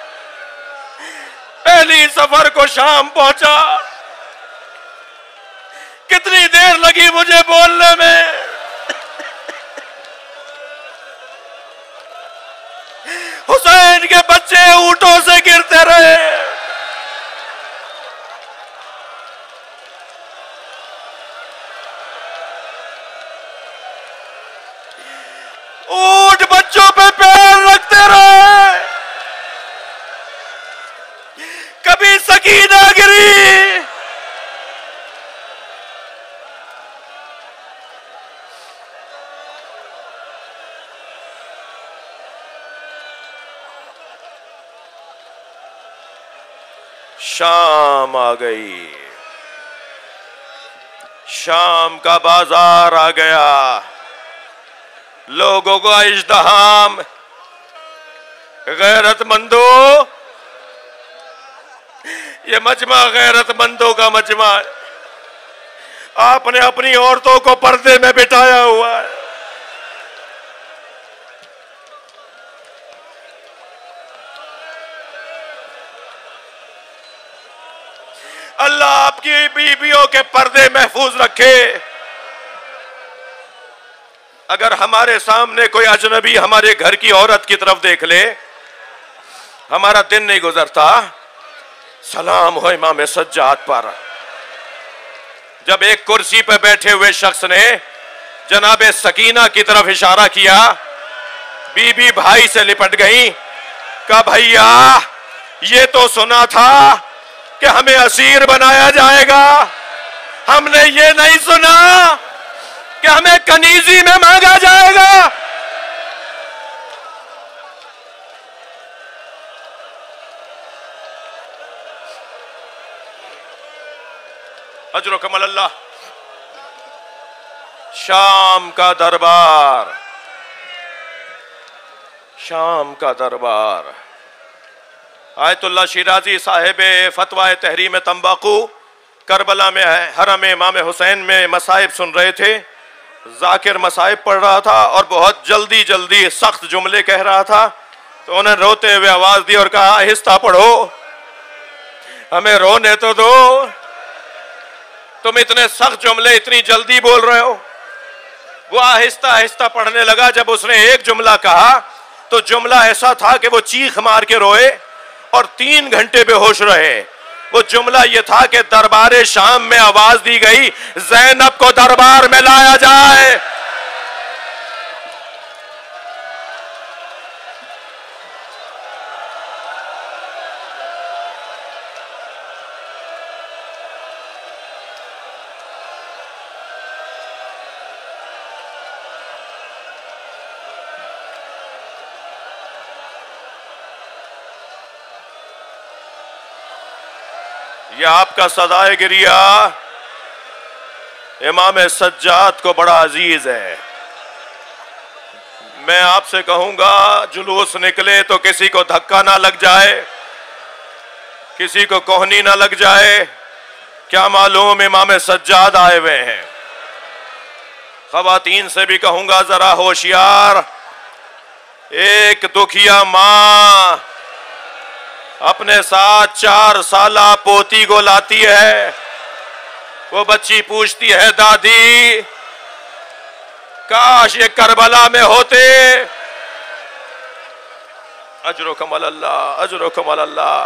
C: पहली सफर को शाम पहुंचा। कितनी देर लगी मुझे बोलने में। हुसैन के बच्चे ऊंटों से गिरते रहे। ऊंट बच्चों पे पैर रखते रहे। कभी सकीना गिरी, शाम आ गई। शाम का बाजार आ गया। लोगों का इज्तिहाम, गैरतमंदों, ये मजमा गैरतमंदों का मजमा है। आपने अपनी औरतों को पर्दे में बिठाया हुआ है। अल्लाह आपकी बीवियों के पर्दे महफूज रखे। अगर हमारे सामने कोई अजनबी हमारे घर की औरत की तरफ देख ले, हमारा दिन नहीं गुजरता। सलाम हो इमाम सज्जाद पर। जब एक कुर्सी पर बैठे हुए शख्स ने जनाबे सकीना की तरफ इशारा किया, बीबी भाई से लिपट गई। कहा भैया ये तो सुना था कि हमें असीर बनाया जाएगा, हमने ये नहीं सुना कि हमें कनीजी में मांगा जाएगा। अजरो कमल अल्लाह। शाम का दरबार, शाम का दरबार। आयतुल्लाह शिराजी साहिब फतवा तहरीम तंबाकू करबला में हरम इमाम हुसैन में मसाइब सुन रहे थे। जाकिर मसाइब पढ़ रहा था और बहुत जल्दी जल्दी सख्त जुमले कह रहा था, तो उन्हें रोते हुए आवाज दी और कहा आहिस्ता पढ़ो, हमें रोने तो दो, तुम इतने सख्त जुमले इतनी जल्दी बोल रहे हो। वो आहिस्ता आहिस्ता पढ़ने लगा। जब उसने एक जुमला कहा तो जुमला ऐसा था कि वो चीख मार के रोए और 3 घंटे बेहोश रहे। वो जुमला ये था कि दरबार शाम में आवाज दी गई ज़ैनब को दरबार में लाया जाए। यह आपका सदाए गिरिया इमाम सज्जाद को बड़ा अजीज है। मैं आपसे कहूंगा जुलूस निकले तो किसी को धक्का ना लग जाए, किसी को कोहनी ना लग जाए। क्या मालूम इमाम सज्जाद आए हुए हैं। खवातीन से भी कहूंगा जरा होशियार। एक दुखिया मां अपने साथ 4 साला पोती को लाती है। वो बच्ची पूछती है दादी काश ये करबला में होते। अजरो कमल अल्लाह, अजरो कमल अल्लाह।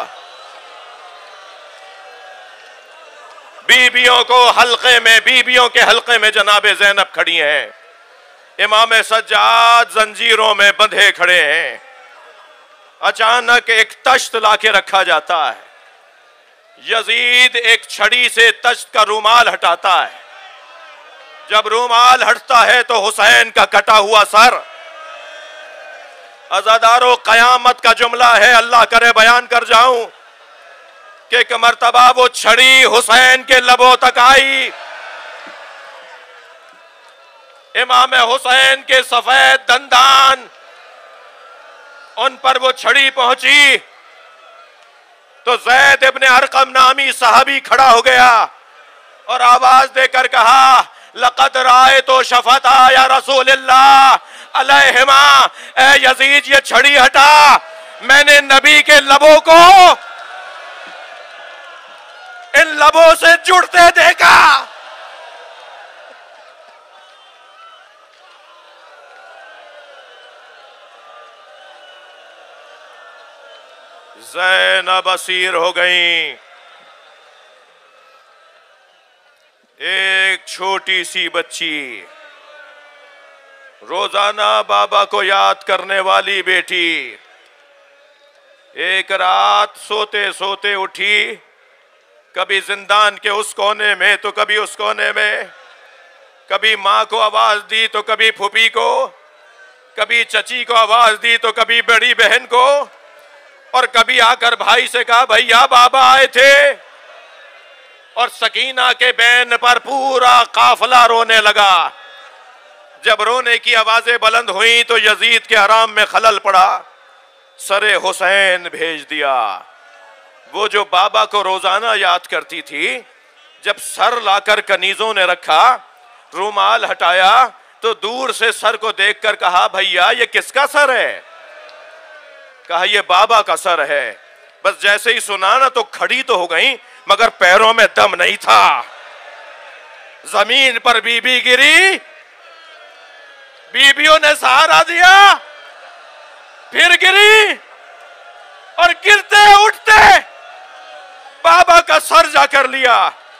C: बीबियों के हल्के में जनाबे ज़ैनब खड़ी हैं। इमाम सज्जाद जंजीरों में बंधे खड़े हैं। अचानक एक तश्त लाके रखा जाता है। यजीद एक छड़ी से तश्त का रूमाल हटाता है। जब रूमाल हटता है तो हुसैन का कटा हुआ सर। अज़ादारों, कयामत का जुमला है, अल्लाह करे बयान कर जाऊं कि एक मर्तबा वो छड़ी हुसैन के लबों तक आई। इमाम हुसैन के सफेद दंदान, उन पर वो छड़ी पहुंची तो ज़ैद इब्ने अरकम नामी सहाबी खड़ा हो गया और आवाज देकर कहा लक़द रायतो शफ़ता या रसूलल्लाह अलैहिमा। ए यजीद, ये छड़ी हटा, मैंने नबी के लबों को इन लबों से जुड़ते देखा। ज़ैनब असीर हो गई। एक छोटी सी बच्ची, रोजाना बाबा को याद करने वाली बेटी, एक रात सोते सोते उठी। कभी जिंदान के उस कोने में तो कभी उस कोने में, कभी माँ को आवाज दी तो कभी फूफी को, कभी चची को आवाज दी तो कभी बड़ी बहन को, और कभी आकर भाई से कहा भैया बाबा आए थे। और सकीना के बैन पर पूरा काफिला रोने लगा। जब रोने की आवाजें बुलंद हुई तो यजीद के आराम में खलल पड़ा। सरे हुसैन भेज दिया। वो जो बाबा को रोजाना याद करती थी, जब सर लाकर कनीजों ने रखा, रूमाल हटाया तो दूर से सर को देखकर कहा भैया ये किसका सर है? कहा ये बाबा का सर है। बस जैसे ही सुना ना तो खड़ी तो हो गई, मगर पैरों में दम नहीं था। जमीन पर बीबी गिरी, बीबियों ने सहारा दिया, फिर गिरी और गिरते उठते बाबा का सर जाकर लिया।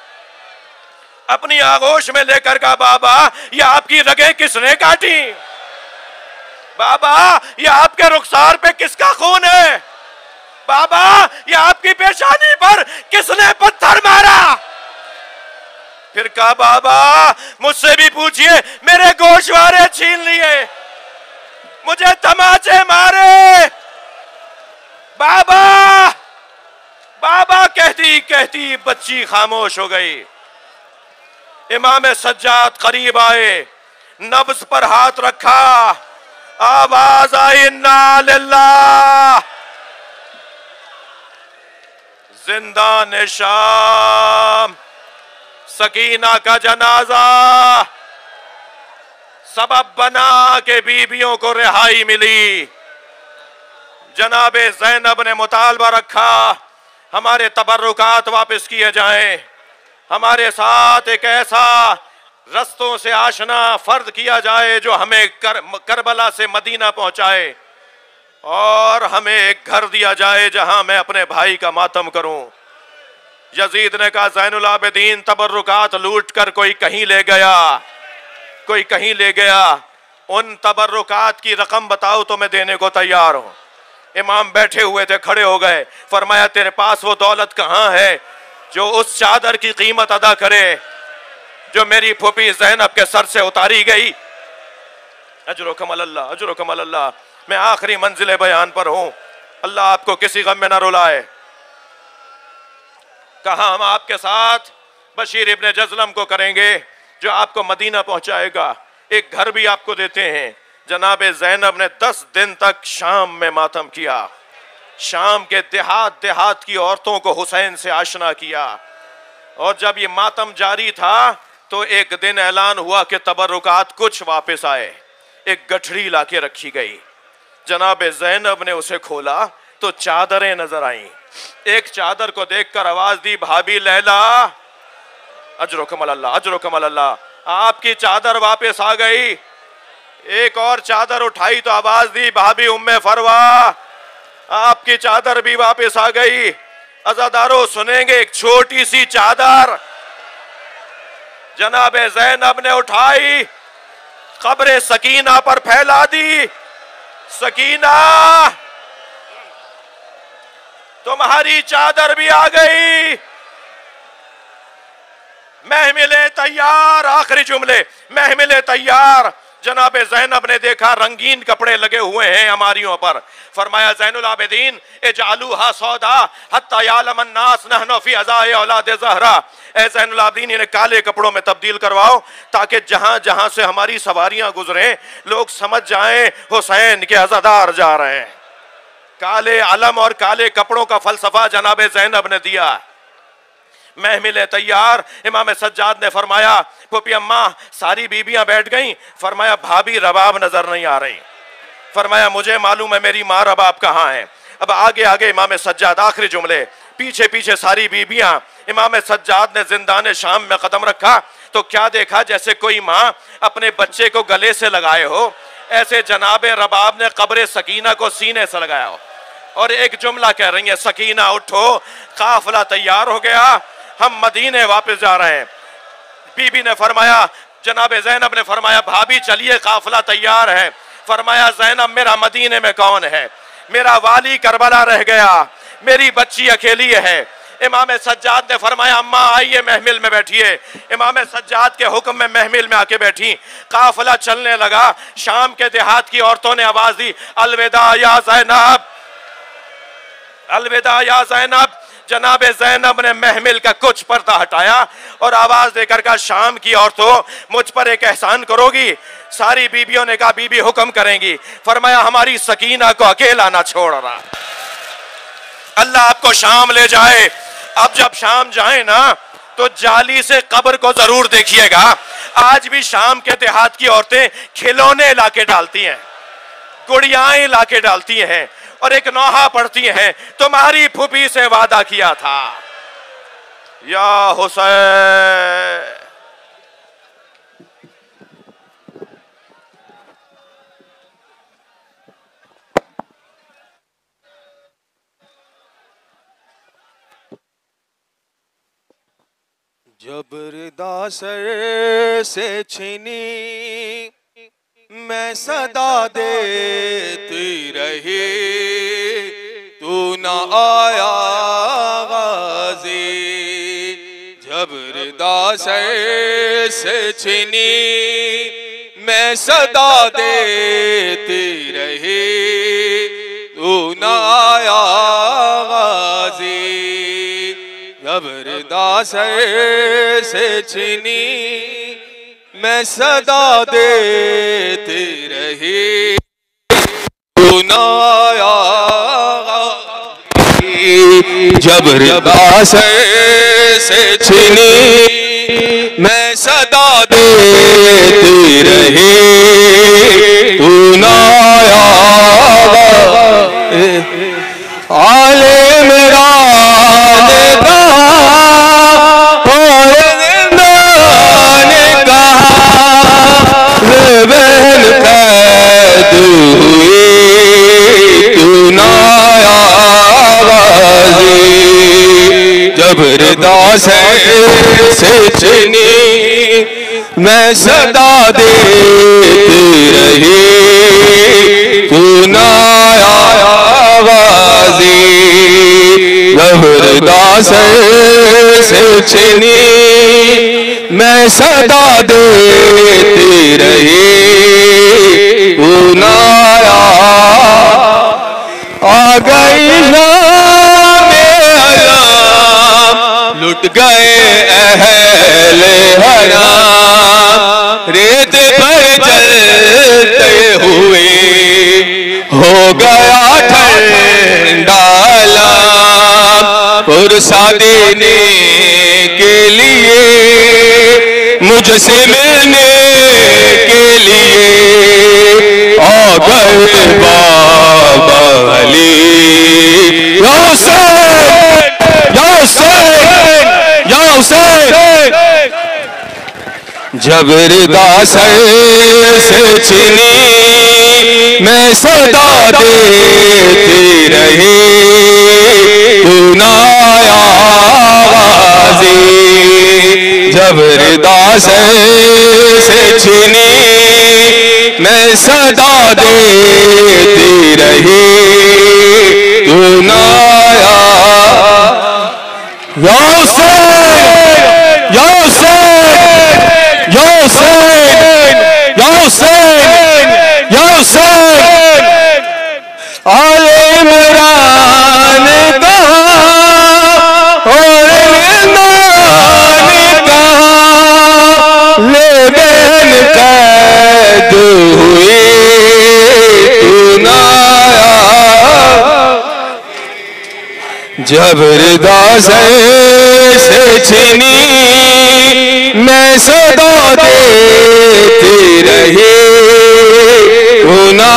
C: अपनी आगोश में लेकर कहा बाबा ये आपकी रगें किसने काटी? बाबा ये आपके रुखसार पे किसका खून है? बाबा ये आपकी पेशानी पर किसने पत्थर मारा? फिर कहा बाबा मुझसे भी पूछिए, मेरे गोशवारे छीन लिए, मुझे तमाचे मारे। बाबा बाबा कहती कहती बच्ची खामोश हो गई। इमाम सज्जाद करीब आए, नब्ज पर हाथ रखा आवाज आई इन्ना लिल्लाह। जिंदान शाम सकीना का जनाजा सबब बना के बीबियों को रिहाई मिली। जनाबे ज़ैनब ने मुतालबा रखा हमारे तबर्रुकात वापस किए जाएं, हमारे साथ एक ऐसा रस्तों से आशना फर्द किया जाए जो हमें करबला से मदीना पहुंचाए, और हमें एक घर दिया जाए जहां मैं अपने भाई का मातम करूं। यजीद ने कहा ज़ैनुल आबिदीन तबर्रुकात लूट कर कोई कहीं ले गया, कोई कहीं ले गया, उन तबर्रुकात की रकम बताओ तो मैं देने को तैयार हूं। इमाम बैठे हुए थे, खड़े हो गए, फरमाया तेरे पास वो दौलत कहां है जो उस चादर की कीमत अदा करे जो मेरी फूफी ज़ैनब के सर से उतारी गई। अजरो कमल अल्लाह, अजरो कमल अल्लाह। मैं आखिरी मंजिल बयान पर हूं, अल्लाह आपको किसी गम में ना रुलाए। कहा हम आपके साथ बशीर इब्ने जज़लम को करेंगे जो आपको मदीना पहुंचाएगा, एक घर भी आपको देते हैं। जनाबे ज़ैनब ने 10 दिन तक शाम में मातम किया, शाम के देहात देहात की औरतों को हुसैन से आशना किया, और जब ये मातम जारी था तो एक दिन ऐलान हुआ कि तबर्रुकात कुछ वापस आए। एक गठरी लाके रखी गई, जनाबे ज़ैनब ने उसे खोला तो चादरें नजर आईं। एक चादर को देखकर आवाज दी भाभी लैला, अजरो कमल अल्लाह, अजरो कमल अल्लाह, आपकी चादर वापस आ गई। एक और चादर उठाई तो आवाज दी भाभी उम्मे फरवा, आपकी चादर भी वापस आ गई। अज़ादारों सुनेंगे एक छोटी सी चादर जनाबे ज़ैनब ने उठाई, कब्रे सकीना पर फैला दी। सकीना तुम्हारी चादर भी आ गई, महमिले तैयार। आखिरी जुमले, महमिले तैयार। जनाबे ज़ैनब ने देखा रंगीन कपड़े लगे हुए हैं हमारियों पर, फरमाया ज़ैनुल आबिदीन इजअलूहा सौदा हत्ता यालम अन्नास नहनु फी अज़ाए औलाद ज़हरा। ऐ ज़ैनुल आबिदीन इन्हें काले कपड़ों में तब्दील करवाओ ताकि जहां जहां से हमारी सवारियां गुजरें लोग समझ जाएं हुसैन के अज़ादार जा रहे हैं। काले अलम और काले कपड़ों का फलसफा जनाबे ज़ैनब ने दिया। महमिल तैयार। इमाम सज्जाद ने फरमाया पुपी अम्मा सारी बीबियां बैठ गईं, फरमाया भाभी रबाब नजर नहीं आ रही। फरमाया मुझे मालूम है मेरी माँ रबाब कहाँ है। अब आगे आगे इमाम सज्जाद, आखिरी जुमले, पीछे पीछे सारी बीबियां। इमाम सज्जाद ने जिंदान शाम में कदम रखा तो क्या देखा, जैसे कोई माँ अपने बच्चे को गले से लगाए हो, ऐसे जनाबे रबाब ने कब्र सकीना को सीने से लगाया हो और एक जुमला कह रही है, सकीना उठो, काफिला तैयार हो गया, हम मदीने वापस जा रहे हैं। बीबी ने फरमाया, जनाबे ज़ैनब ने फरमाया भाभी चलिए काफिला तैयार है। फरमाया ज़ैनब मेरा मदीने में कौन है, मेरा वाली करबला रह गया, मेरी बच्ची अकेली है। इमाम सज्जाद ने फरमाया अम्मा आइए महमिल में बैठिए। इमाम सज्जाद के हुक्म में महमिल में आके बैठी। काफिला चलने लगा। शाम के देहात की औरतों ने आवाज दी, अलविदा या ज़ैनब, अलविदा या ज़ैनब। जनाबे ज़ैनब ने महमिल का कुछ पर्दा हटाया और आवाज देकर कहा, शाम की औरतों मुझ पर एक एहसान करोगी। सारी बीबियों ने कहा बीबी हुक्म करेंगी। फरमाया हमारी सकीना को अकेला ना छोड़ रहा, अल्लाह आपको शाम ले जाए। अब जब शाम जाए ना तो जाली से कब्र को जरूर देखिएगा। आज भी शाम के देहात की औरतें खिलौने लाके डालती हैं, गुड़ियाएं लाके डालती हैं और एक नौहा पढ़ती हैं, तुम्हारी फूफी से वादा किया था या हुसैन।
E: जब रिदा सर से छीनी मैं सदा देती रही, तू न आया गाजी। जब रिदा सर से छीनी मैं सदा देती रही, तू न आया गाजी। जब रिदा सर से छीनी मैं सदा देती रही, ना आया, जब रिदा से छिनी मैं सदा देती रही, तू ना आया। आले मेरा नेता और ने कहा वे बहन कैद हुई, तू ना आवाज़ी, जब रिदा से छिनी मैं सदा देती रही, तू ना आवाज़ी, जब रिदा से छिनी मैं सदा देती रही, तू ना आ गई लुट गए अहले हराम, रेत पर चलते हुए हो गया ठंडा पुरसा देने के लिए, मुझसे मिलने के लिए आ गए बाबा अली। जब रिदा से छिनी मैं सदा देती रही, तू ना आवाज़ी, जब रिदा से छिनी मैं सदा देती रही, तू ना आले इमरान का और नान का ले बहन कैद हुई, तू ना जब रिदा से छिनी मैं सदा देती रही, तू ना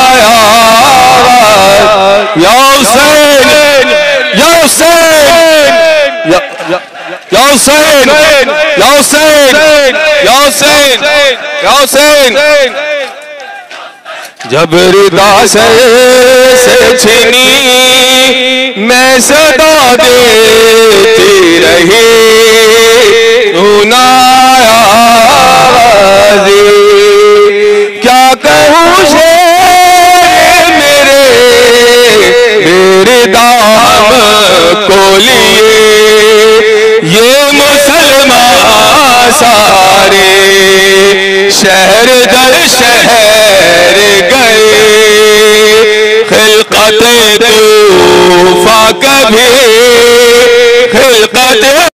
E: या हुसैन या हुसैन या हुसैन या हुसैन या हुसैन या हुसैन, जब रिदा से छिनी मैं सदा देती रही, तू ना आवाज़ी, क्या कहूँ मेरे दाम को लिए ये मुसलमान सारे शहर दर शहर गए, खिलकत तूफा कभी खिलकत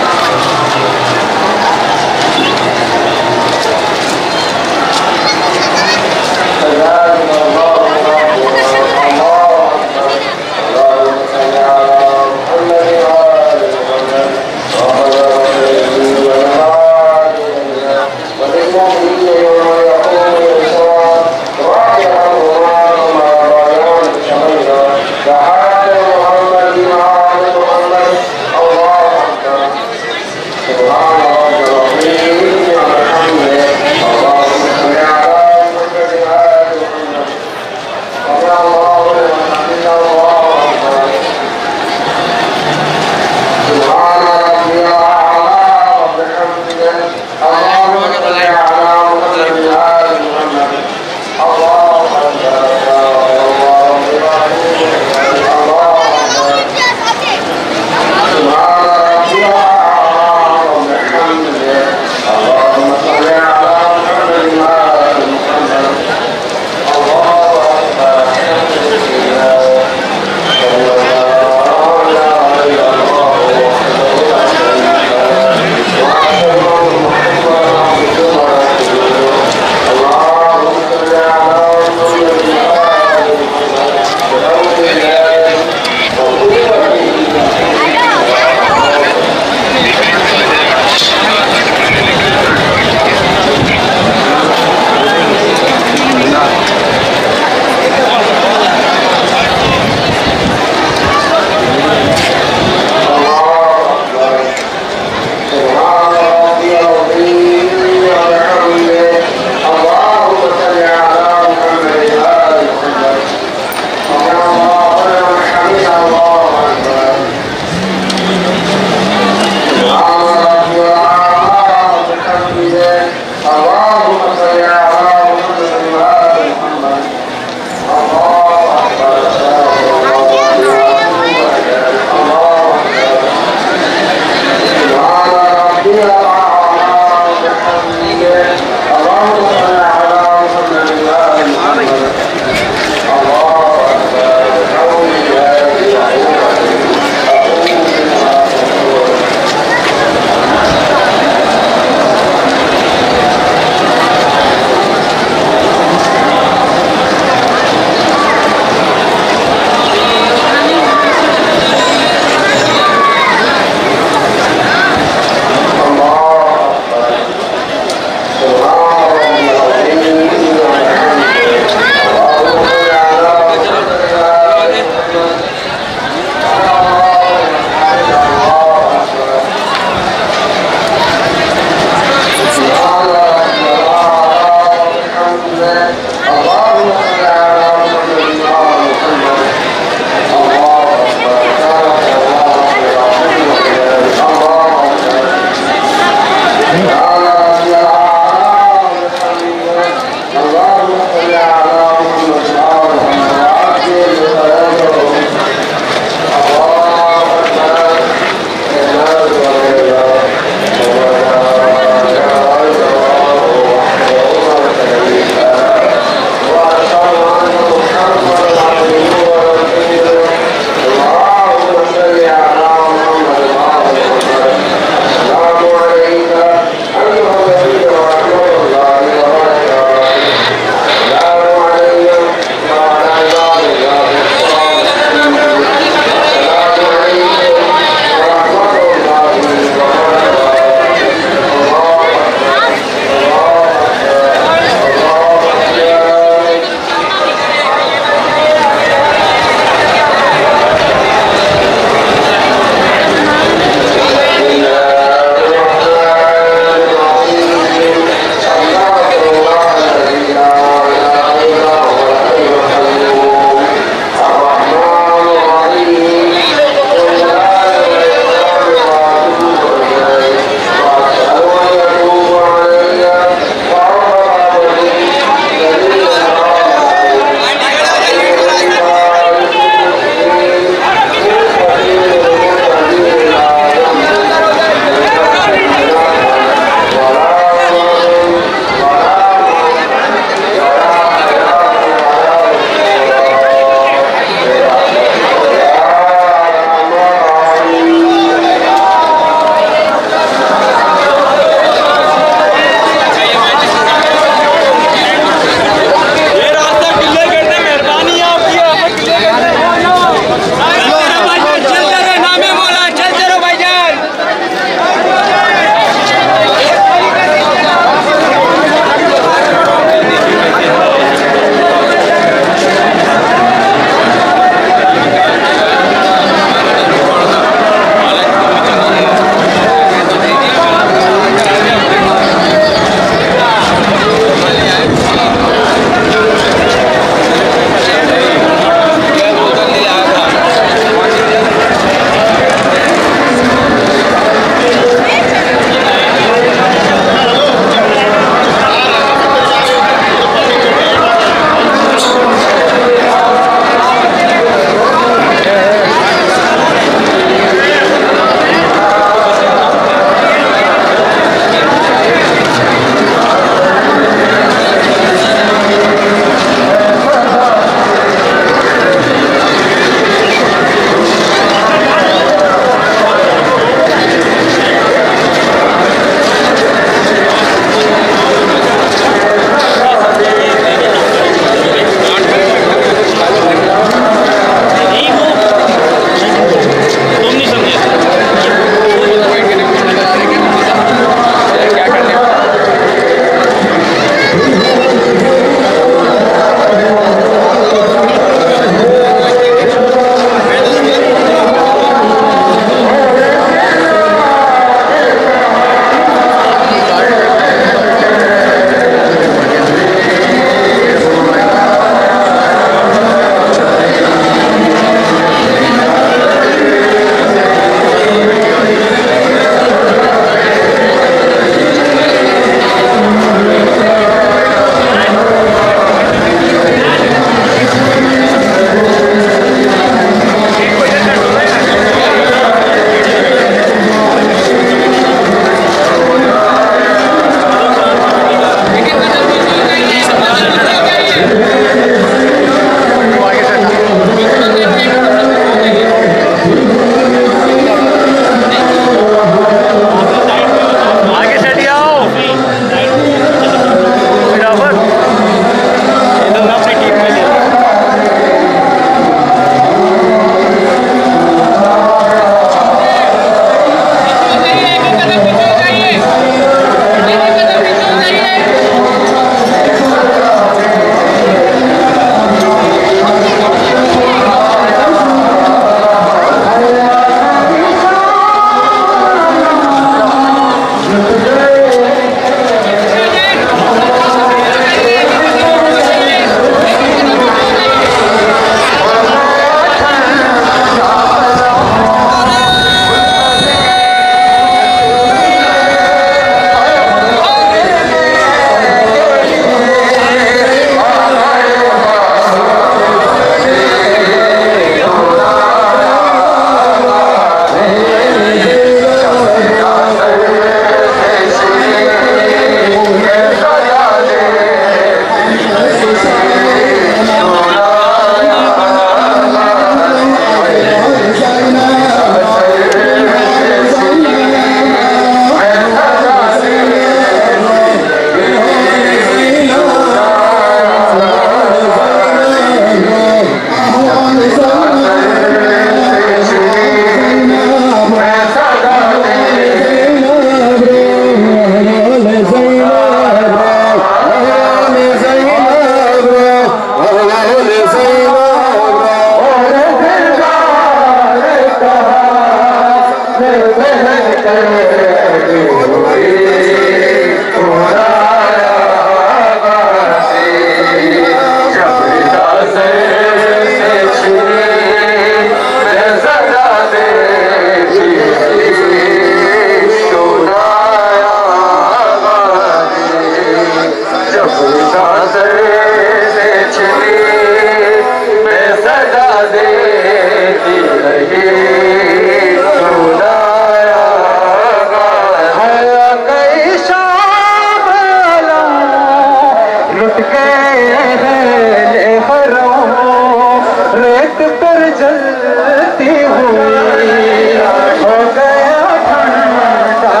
F: जलती हुई हो गया ठंडा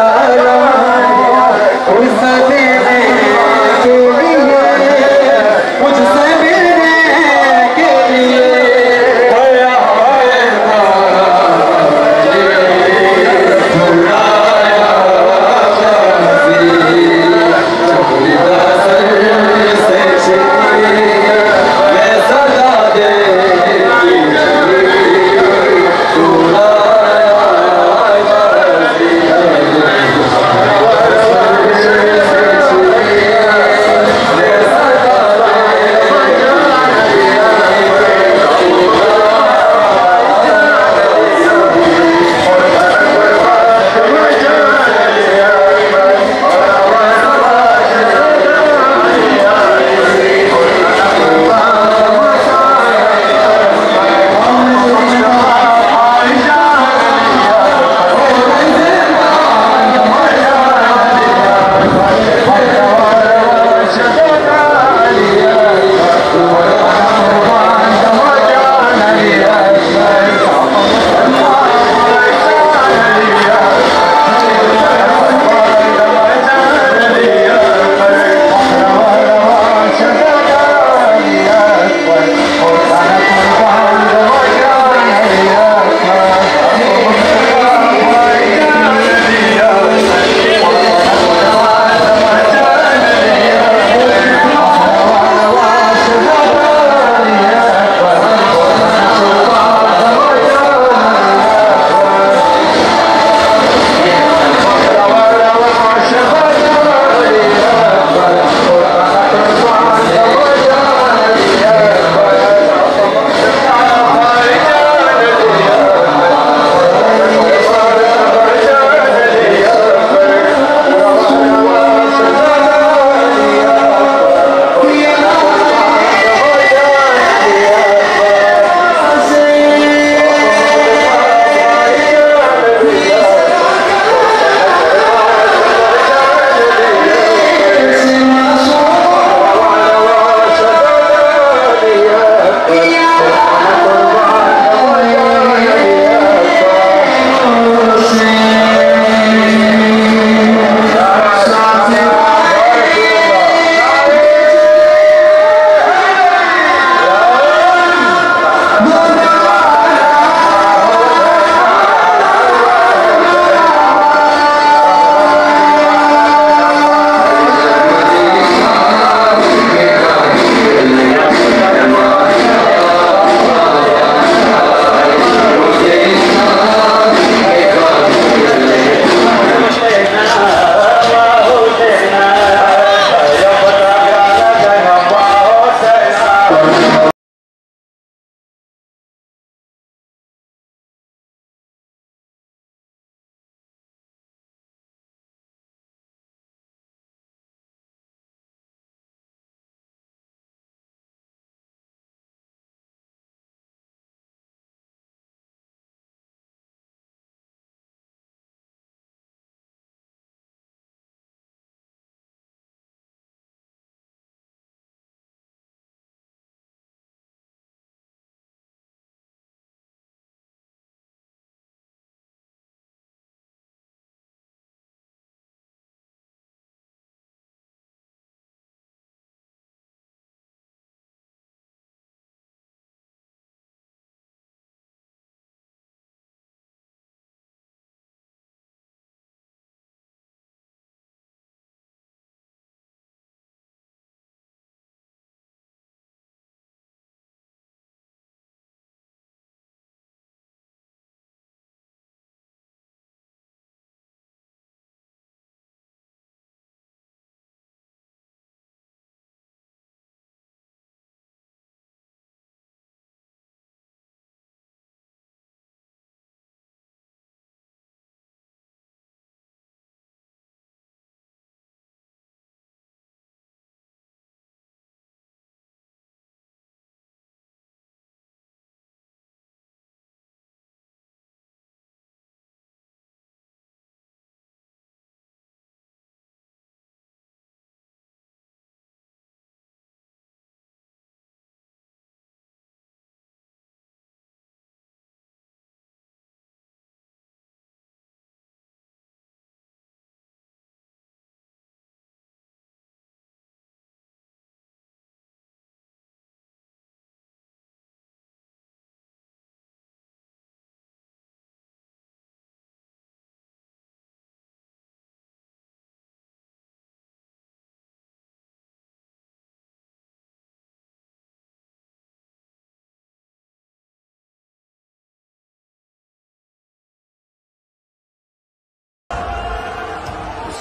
F: उस देने के लिए मुझसे मिलने के लिए
E: तू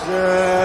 D: से